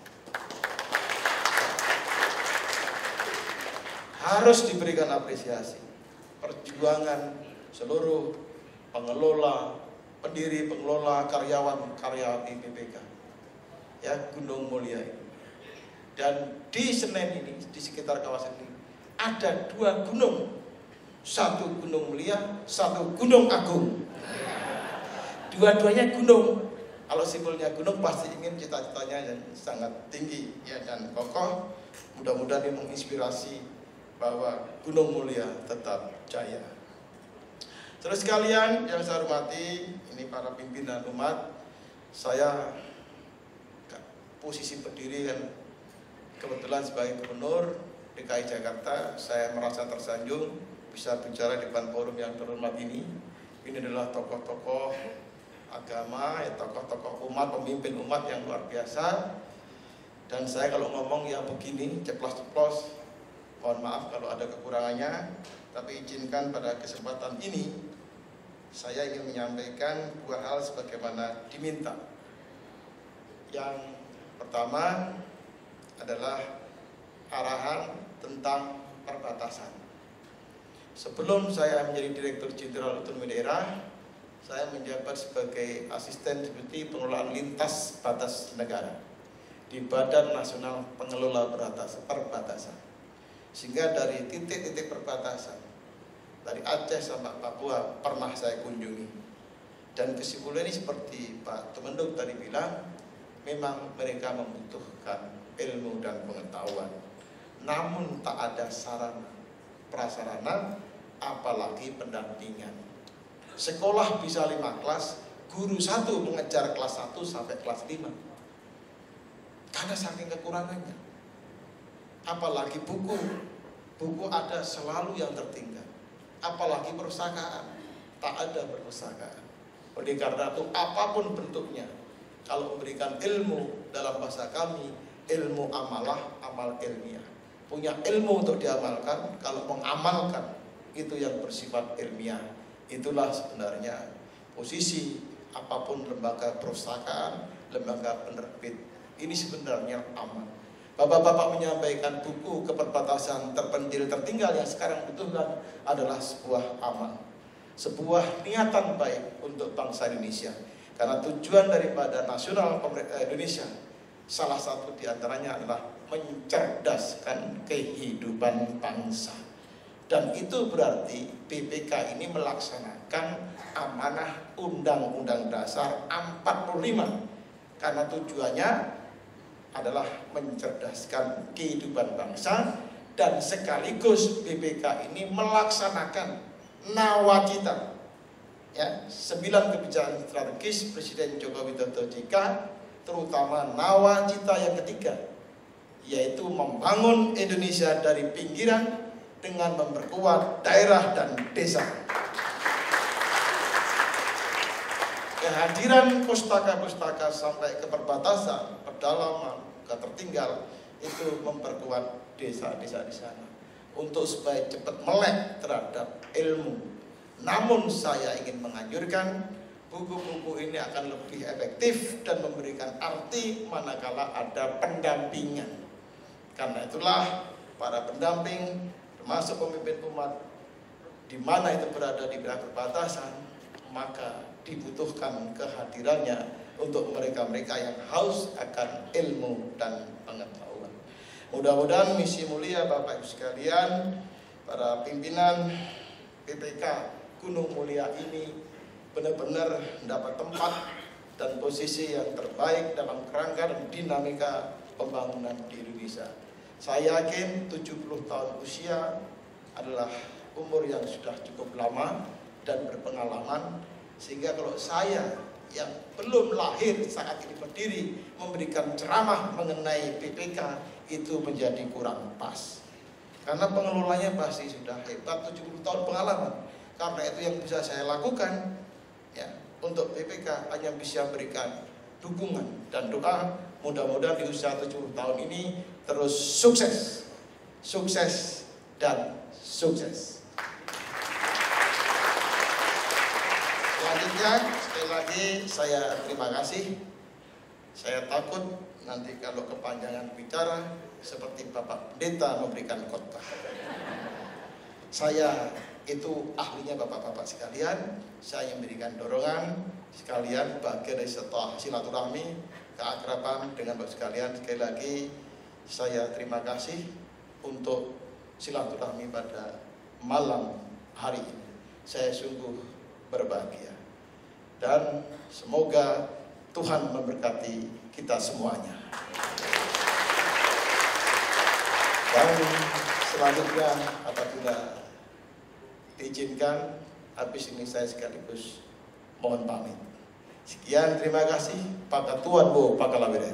Harus diberikan apresiasi perjuangan seluruh pengelola, pendiri, pengelola, karyawan BPK ya, Gunung Mulia ini. Dan di Senen ini, di sekitar kawasan ini ada 2 gunung, 1 Gunung Mulia, 1 Gunung Agung. Dua-duanya gunung. Kalau simbolnya gunung pasti ingin cita-citanya yang sangat tinggi ya, dan kokoh. Mudah-mudahan ini menginspirasi bahwa Gunung Mulia tetap jaya. Terus sekalian yang saya hormati, ini para pimpinan umat, saya posisi berdiri kan kebetulan sebagai Gubernur DKI Jakarta, saya merasa tersanjung bisa bicara di depan forum yang terhormat ini. Ini adalah tokoh-tokoh agama, ya, tokoh-tokoh umat, pemimpin umat yang luar biasa. Dan saya kalau ngomong ya begini, ceplos-ceplos, mohon maaf kalau ada kekurangannya, tapi izinkan pada kesempatan ini saya ingin menyampaikan 2 hal sebagaimana diminta. Yang pertama adalah arahan tentang perbatasan. Sebelum saya menjadi Direktur Jenderal Otonomi Daerah, saya menjabat sebagai Asisten Deputi Pengelolaan Lintas Batas Negara di Badan Nasional Pengelola Perbatasan. Sehingga dari titik-titik perbatasan, dari Aceh sampai Papua pernah saya kunjungi. Dan kesimpulannya seperti Pak Tumenduk tadi bilang, memang mereka membutuhkan ilmu dan pengetahuan. Namun tak ada sarana, prasarana apalagi pendampingan. Sekolah bisa 5 kelas, guru 1 mengejar kelas 1 sampai kelas 5. Karena saking kekurangannya. Apalagi buku ada selalu yang tertinggal. Apalagi perpustakaan, tak ada perpustakaan. Oleh karena itu apapun bentuknya, kalau memberikan ilmu dalam bahasa kami, ilmu amalah, amal ilmiah. Punya ilmu untuk diamalkan, kalau mengamalkan itu yang bersifat ilmiah. Itulah sebenarnya posisi apapun lembaga perpustakaan, lembaga penerbit. Ini sebenarnya aman. Bapak-bapak menyampaikan buku keperbatasan terpencil tertinggal yang sekarang butuhkan adalah sebuah aman. Sebuah niatan baik untuk bangsa Indonesia. Karena tujuan daripada nasional Indonesia, salah satu diantaranya adalah mencerdaskan kehidupan bangsa. Dan itu berarti BPK ini melaksanakan amanah Undang-Undang Dasar 45. Karena tujuannya adalah mencerdaskan kehidupan bangsa. Dan sekaligus BPK ini melaksanakan nawacita, ya, 9 kebijakan strategis Presiden Joko Widodo JK, terutama nawacita yang ketiga, yaitu membangun Indonesia dari pinggiran dengan memperkuat daerah dan desa. Kehadiran pustaka-pustaka sampai ke perbatasan, pedalaman, ke tertinggal, itu memperkuat desa-desa di sana untuk supaya cepat melek terhadap ilmu. Namun saya ingin menganjurkan buku-buku ini akan lebih efektif dan memberikan arti manakala ada pendampingan. Karena itulah para pendamping termasuk pemimpin umat di mana itu berada di wilayah perbatasan, maka dibutuhkan kehadirannya untuk mereka-mereka yang haus akan ilmu dan pengetahuan. Mudah-mudahan misi mulia Bapak Ibu sekalian, para pimpinan BPK Gunung Mulia ini benar-benar mendapat tempat dan posisi yang terbaik dalam kerangka dan dinamika pembangunan di Indonesia. Saya yakin 70 tahun usia adalah umur yang sudah cukup lama dan berpengalaman, sehingga kalau saya yang belum lahir saat ini berdiri memberikan ceramah mengenai BPK itu menjadi kurang pas. Karena pengelolanya pasti sudah hebat, 70 tahun pengalaman. Karena itu yang bisa saya lakukan ya, untuk BPK hanya bisa berikan dukungan dan doa. Mudah-mudahan di usia 70 tahun ini terus sukses, sukses dan sukses. Selanjutnya sekali lagi saya terima kasih. Saya takut nanti kalau kepanjangan bicara seperti Bapak Pendeta memberikan khotbah. Saya itu ahlinya bapak-bapak sekalian. Saya memberikan dorongan sekalian bagian dari setelah silaturahmi, keakraban dengan bapak sekalian. Sekali lagi saya terima kasih untuk silaturahmi pada malam hari ini. Saya sungguh berbahagia dan semoga Tuhan memberkati kita semuanya. Dan selanjutnya apabila diizinkan, habis ini saya sekaligus mohon pamit. Sekian, terima kasih. Pak Tuan Bu Pakalawira.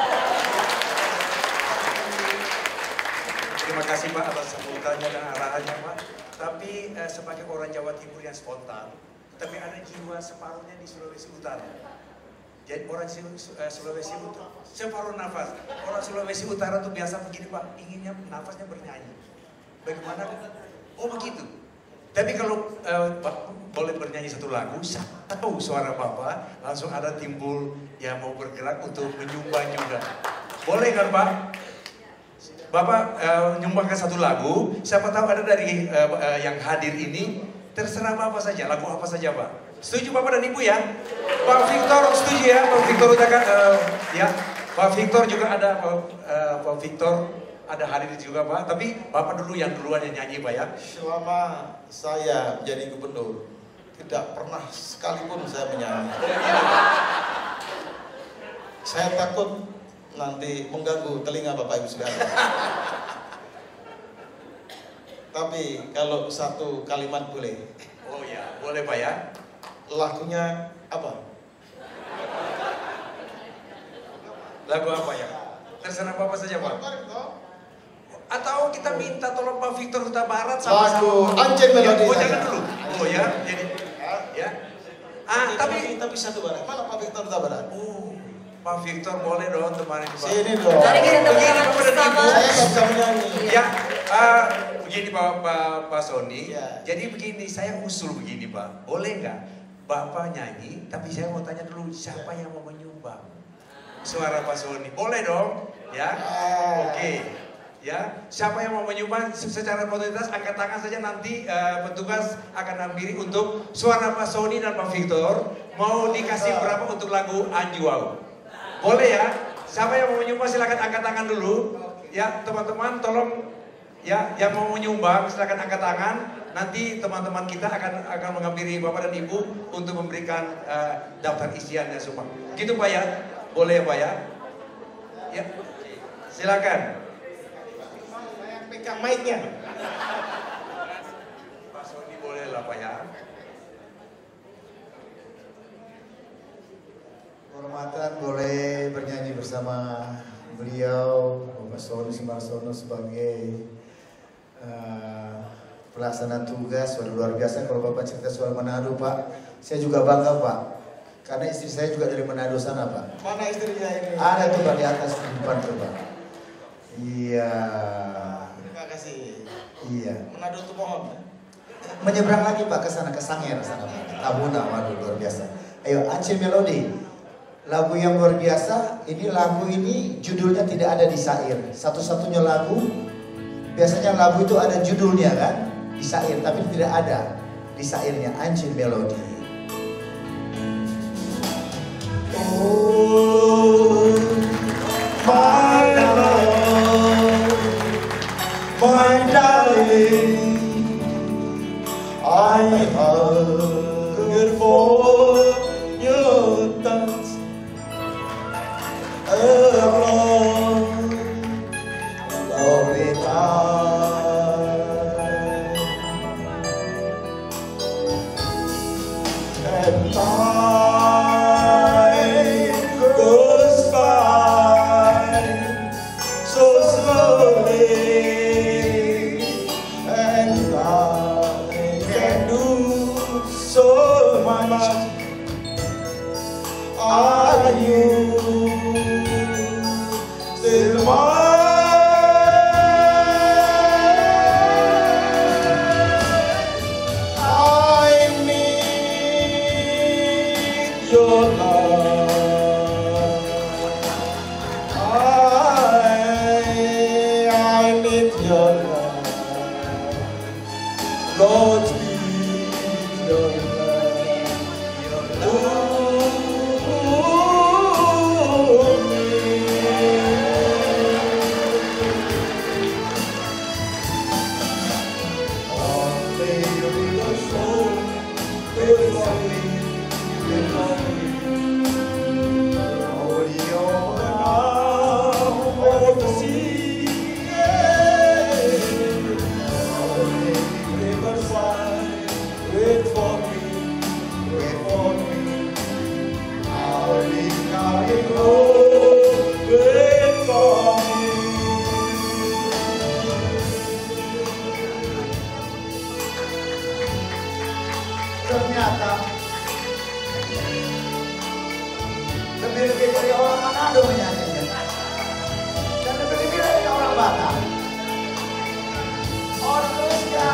Terima kasih Pak atas sambutannya dan arahannya Pak. Tapi sebagai orang Jawa Timur yang spontan, tapi ada jiwa separuhnya di Sulawesi Utara. Jadi orang Sulawesi Utara separuh nafas. Orang Sulawesi Utara tuh biasa begini Pak, inginnya nafasnya bernyanyi. Bagaimana? Oh begitu. Tapi kalau boleh bernyanyi satu lagu, saya tahu suara Bapak langsung ada timbul yang mau bergerak untuk menyumbang juga. Boleh kan Pak? Bapak nyumbangkan satu lagu, siapa tahu ada dari yang hadir ini, terserah Bapak saja, lagu apa saja Pak. Setuju Bapak dan Ibu ya? Pak Victor setuju ya? Pak Victor ya? Pak Victor juga ada, Pak Victor ada hadir juga Pak, tapi Bapak dulu yang duluan yang nyanyi Pak ya. Selama saya menjadi gubernur, tidak pernah sekalipun saya menyanyi. Saya takut nanti mengganggu telinga Bapak Ibu sekalian. Tapi kalau satu kalimat boleh. Oh ya, boleh Pak ya. Lagunya apa? Lagu apa ya? Terserah Bapak saja Pak. Atau kita minta tolong Pak Victor Huta Barat Lagu Ancen Melodi. Oh jangan dulu. Oh ya, jadi ya. Tapi satu barang. Mana Pak Victor Huta Barat? Oh, Pak Victor boleh dong teman ini Pak. Sini dong. Mari kita tepuk tangan bersama. Saya nggak bisa menyanyi. Ya, begini Pak Sony. Ya. Jadi begini, saya usul begini Pak. Boleh nggak Bapak nyanyi, tapi saya mau tanya dulu siapa yang mau menyumbang suara Pak Sony? Boleh dong? Ya, oke. Ya, siapa yang mau menyumbang secara spontanitas angkat tangan saja, nanti petugas akan hampiri untuk suara Pak Sony dan Pak Victor. Mau dikasih berapa untuk lagu Anjuau? Boleh ya? Siapa yang mau menyumbang silakan angkat tangan dulu. Ya, teman-teman tolong ya yang mau menyumbang silakan angkat tangan. Nanti teman-teman kita akan menghampiri Bapak dan Ibu untuk memberikan daftar isiannya semua. Gitu Pak ya? Boleh ya Pak ya? Ya, silakan. Pegang mic-nya. Pak Sony boleh lah Pak ya. Kehormatan boleh bernyanyi bersama beliau, Bapak Sony Sumarsono sebagai pelaksana tugas. Luar biasa kalau Bapak cerita soal Manado Pak. Saya juga bangga Pak, karena istri saya juga dari Manado sana Pak. Mana istrinya ini? Ada tuh Pak di atas di depan tuh Pak. Iya. Terima kasih. Iya. Manado tuh mohon. Menyeberang lagi Pak ke sana, ke Sangir sana Pak. Tabuna, waduh luar biasa. Ayo Ancen Melodi. Lagu yang luar biasa. Ini lagu ini judulnya tidak ada di syair. Satu-satunya lagu. Biasanya lagu itu ada judulnya kan di syair, tapi tidak ada di syairnya. Ancen Melodi. Oh, my love, my darling, I hunger for your touch alone, lonely time, and time goes by so slowly, and I can do so much. Are you still mine? I need your love. I need your love. Lord, speak your love. Your love. Wait for me, wait for me. I'll be coming home. Wait for me. Ternyata lebih-lebih dari orang Manado menyanyinya, dan lebih-lebih dari orang Batak. Orang Rusia.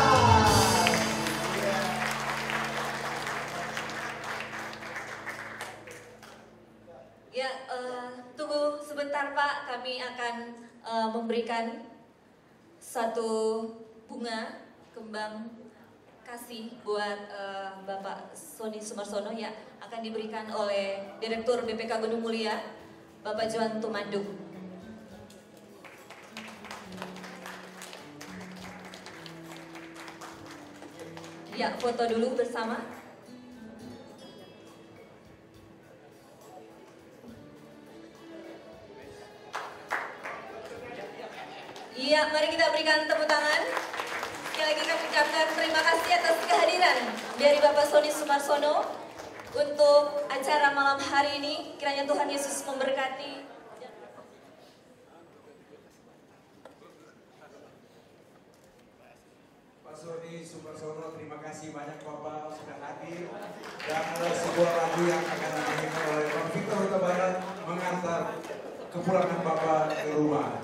Ya, tunggu sebentar Pak, kami akan memberikan satu bunga kembang kasih buat Bapak Sony Sumarsono ya, akan diberikan oleh Direktur BPK Gunung Mulia, Bapak Johan Tumandung. Ya, foto dulu bersama. Iya, mari kita berikan tepuk tangan. Sekali lagi kami ucapkan terima kasih atas kehadiran dari Bapak Sony Sumarsono untuk acara malam hari ini. Kiranya Tuhan Yesus memberkati. Pak Sony Sumarsono, terima kasih banyak Bapak sudah hadir. Dan ada sebuah lagu yang akan dinyanyikan oleh Bang Victor Huta Barat mengantar kepulangan Bapak ke rumah.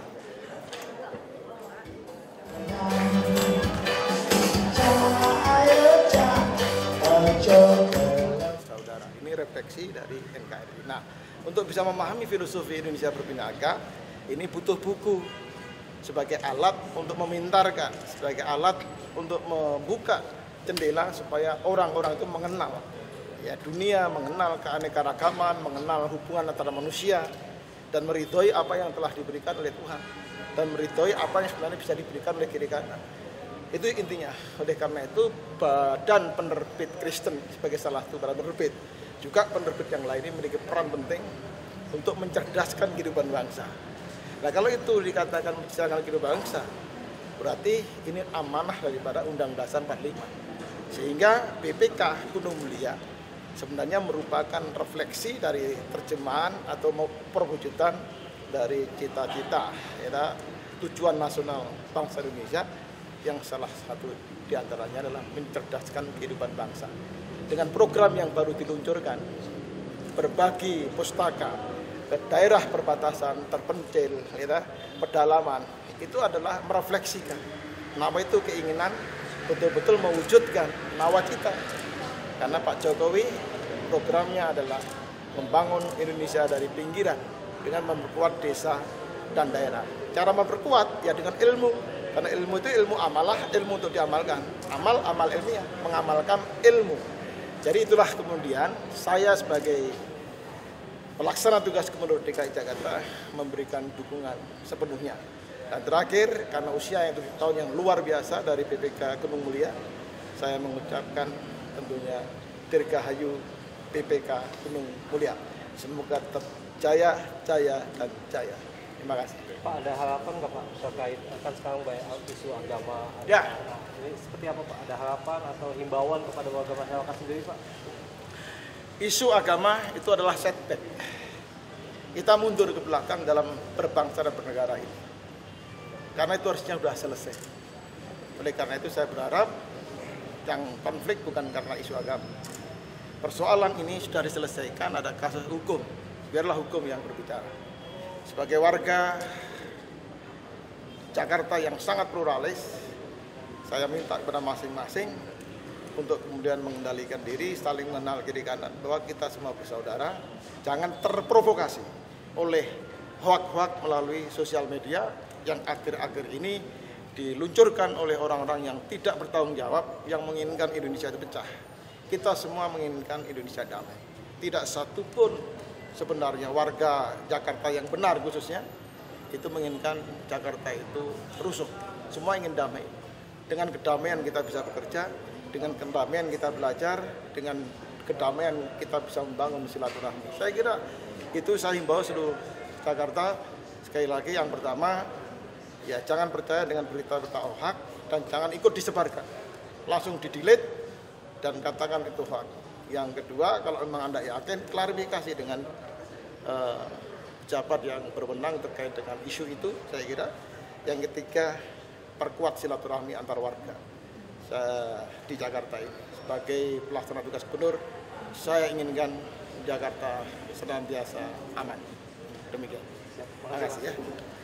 Saudara, ini refleksi dari NKRI. Nah, untuk bisa memahami filosofi Indonesia Berbineka, ini butuh buku sebagai alat untuk memintarkan, sebagai alat untuk membuka jendela supaya orang-orang itu mengenal ya dunia, mengenal keanekaragaman, mengenal hubungan antara manusia, dan meridhoi apa yang telah diberikan oleh Tuhan, dan meridhoi apa yang sebenarnya bisa diberikan oleh kiri kanan. Itu intinya. Oleh karena itu, Badan Penerbit Kristen sebagai salah satu badan penerbit, juga penerbit yang lain ini memiliki peran penting untuk mencerdaskan kehidupan bangsa. Nah, kalau itu dikatakan mencerdaskan kehidupan bangsa, berarti ini amanah daripada Undang Dasar 45. Sehingga BPK Gunung Mulia sebenarnya merupakan refleksi dari terjemahan atau perwujudan dari cita-cita ya, tujuan nasional bangsa Indonesia, yang salah satu diantaranya adalah mencerdaskan kehidupan bangsa. Dengan program yang baru diluncurkan, berbagi pustaka ke daerah perbatasan terpencil, ya, pedalaman, itu adalah merefleksikan. Nama itu keinginan betul-betul mewujudkan nawacita. Karena Pak Jokowi programnya adalah membangun Indonesia dari pinggiran dengan memperkuat desa dan daerah. Cara memperkuat ya dengan ilmu. Karena ilmu itu ilmu amalah, ilmu untuk diamalkan. Amal ilmiah, mengamalkan ilmu. Jadi itulah kemudian saya sebagai pelaksana tugas Gubernur DKI Jakarta memberikan dukungan sepenuhnya. Dan terakhir, karena usia yang 7 tahun yang luar biasa dari BPK Gunung Mulia, saya mengucapkan tentunya Dirgahayu BPK Gunung Mulia. Semoga tetap jaya, jaya, dan jaya. Terima kasih. Pak, ada harapan nggak Pak terkait kan sekarang banyak isu agama? Ya. Nah, ini seperti apa Pak? Ada harapan atau himbauan kepada warga masyarakat sendiri Pak? Isu agama itu adalah setback. Kita mundur ke belakang dalam berbangsa dan bernegara ini. Karena itu harusnya sudah selesai. Oleh karena itu saya berharap yang konflik bukan karena isu agama. Persoalan ini sudah diselesaikan, ada kasus hukum. Biarlah hukum yang berbicara. Sebagai warga Jakarta yang sangat pluralis, saya minta kepada masing-masing untuk kemudian mengendalikan diri, saling mengenal kiri kanan, bahwa kita semua bersaudara, jangan terprovokasi oleh hoak-hoak melalui sosial media yang akhir-akhir ini diluncurkan oleh orang-orang yang tidak bertanggung jawab, yang menginginkan Indonesia itu pecah. Kita semua menginginkan Indonesia damai. Tidak satupun sebenarnya warga Jakarta yang benar khususnya itu menginginkan Jakarta itu rusuh. Semua ingin damai. Dengan kedamaian kita bisa bekerja, dengan kedamaian kita belajar, dengan kedamaian kita bisa membangun silaturahmi. Saya kira itu saya himbau seluruh Jakarta. Sekali lagi yang pertama, ya jangan percaya dengan berita-berita hoak dan jangan ikut disebarkan. Langsung di-delete dan katakan itu hoak. Yang kedua, kalau memang Anda yakin, klarifikasi dengan pejabat yang berwenang terkait dengan isu itu, saya kira. Yang ketiga, perkuat silaturahmi antar warga di Jakarta ini. Sebagai pelaksana tugas gubernur, saya inginkan Jakarta senantiasa aman. Demikian. Terima kasih ya.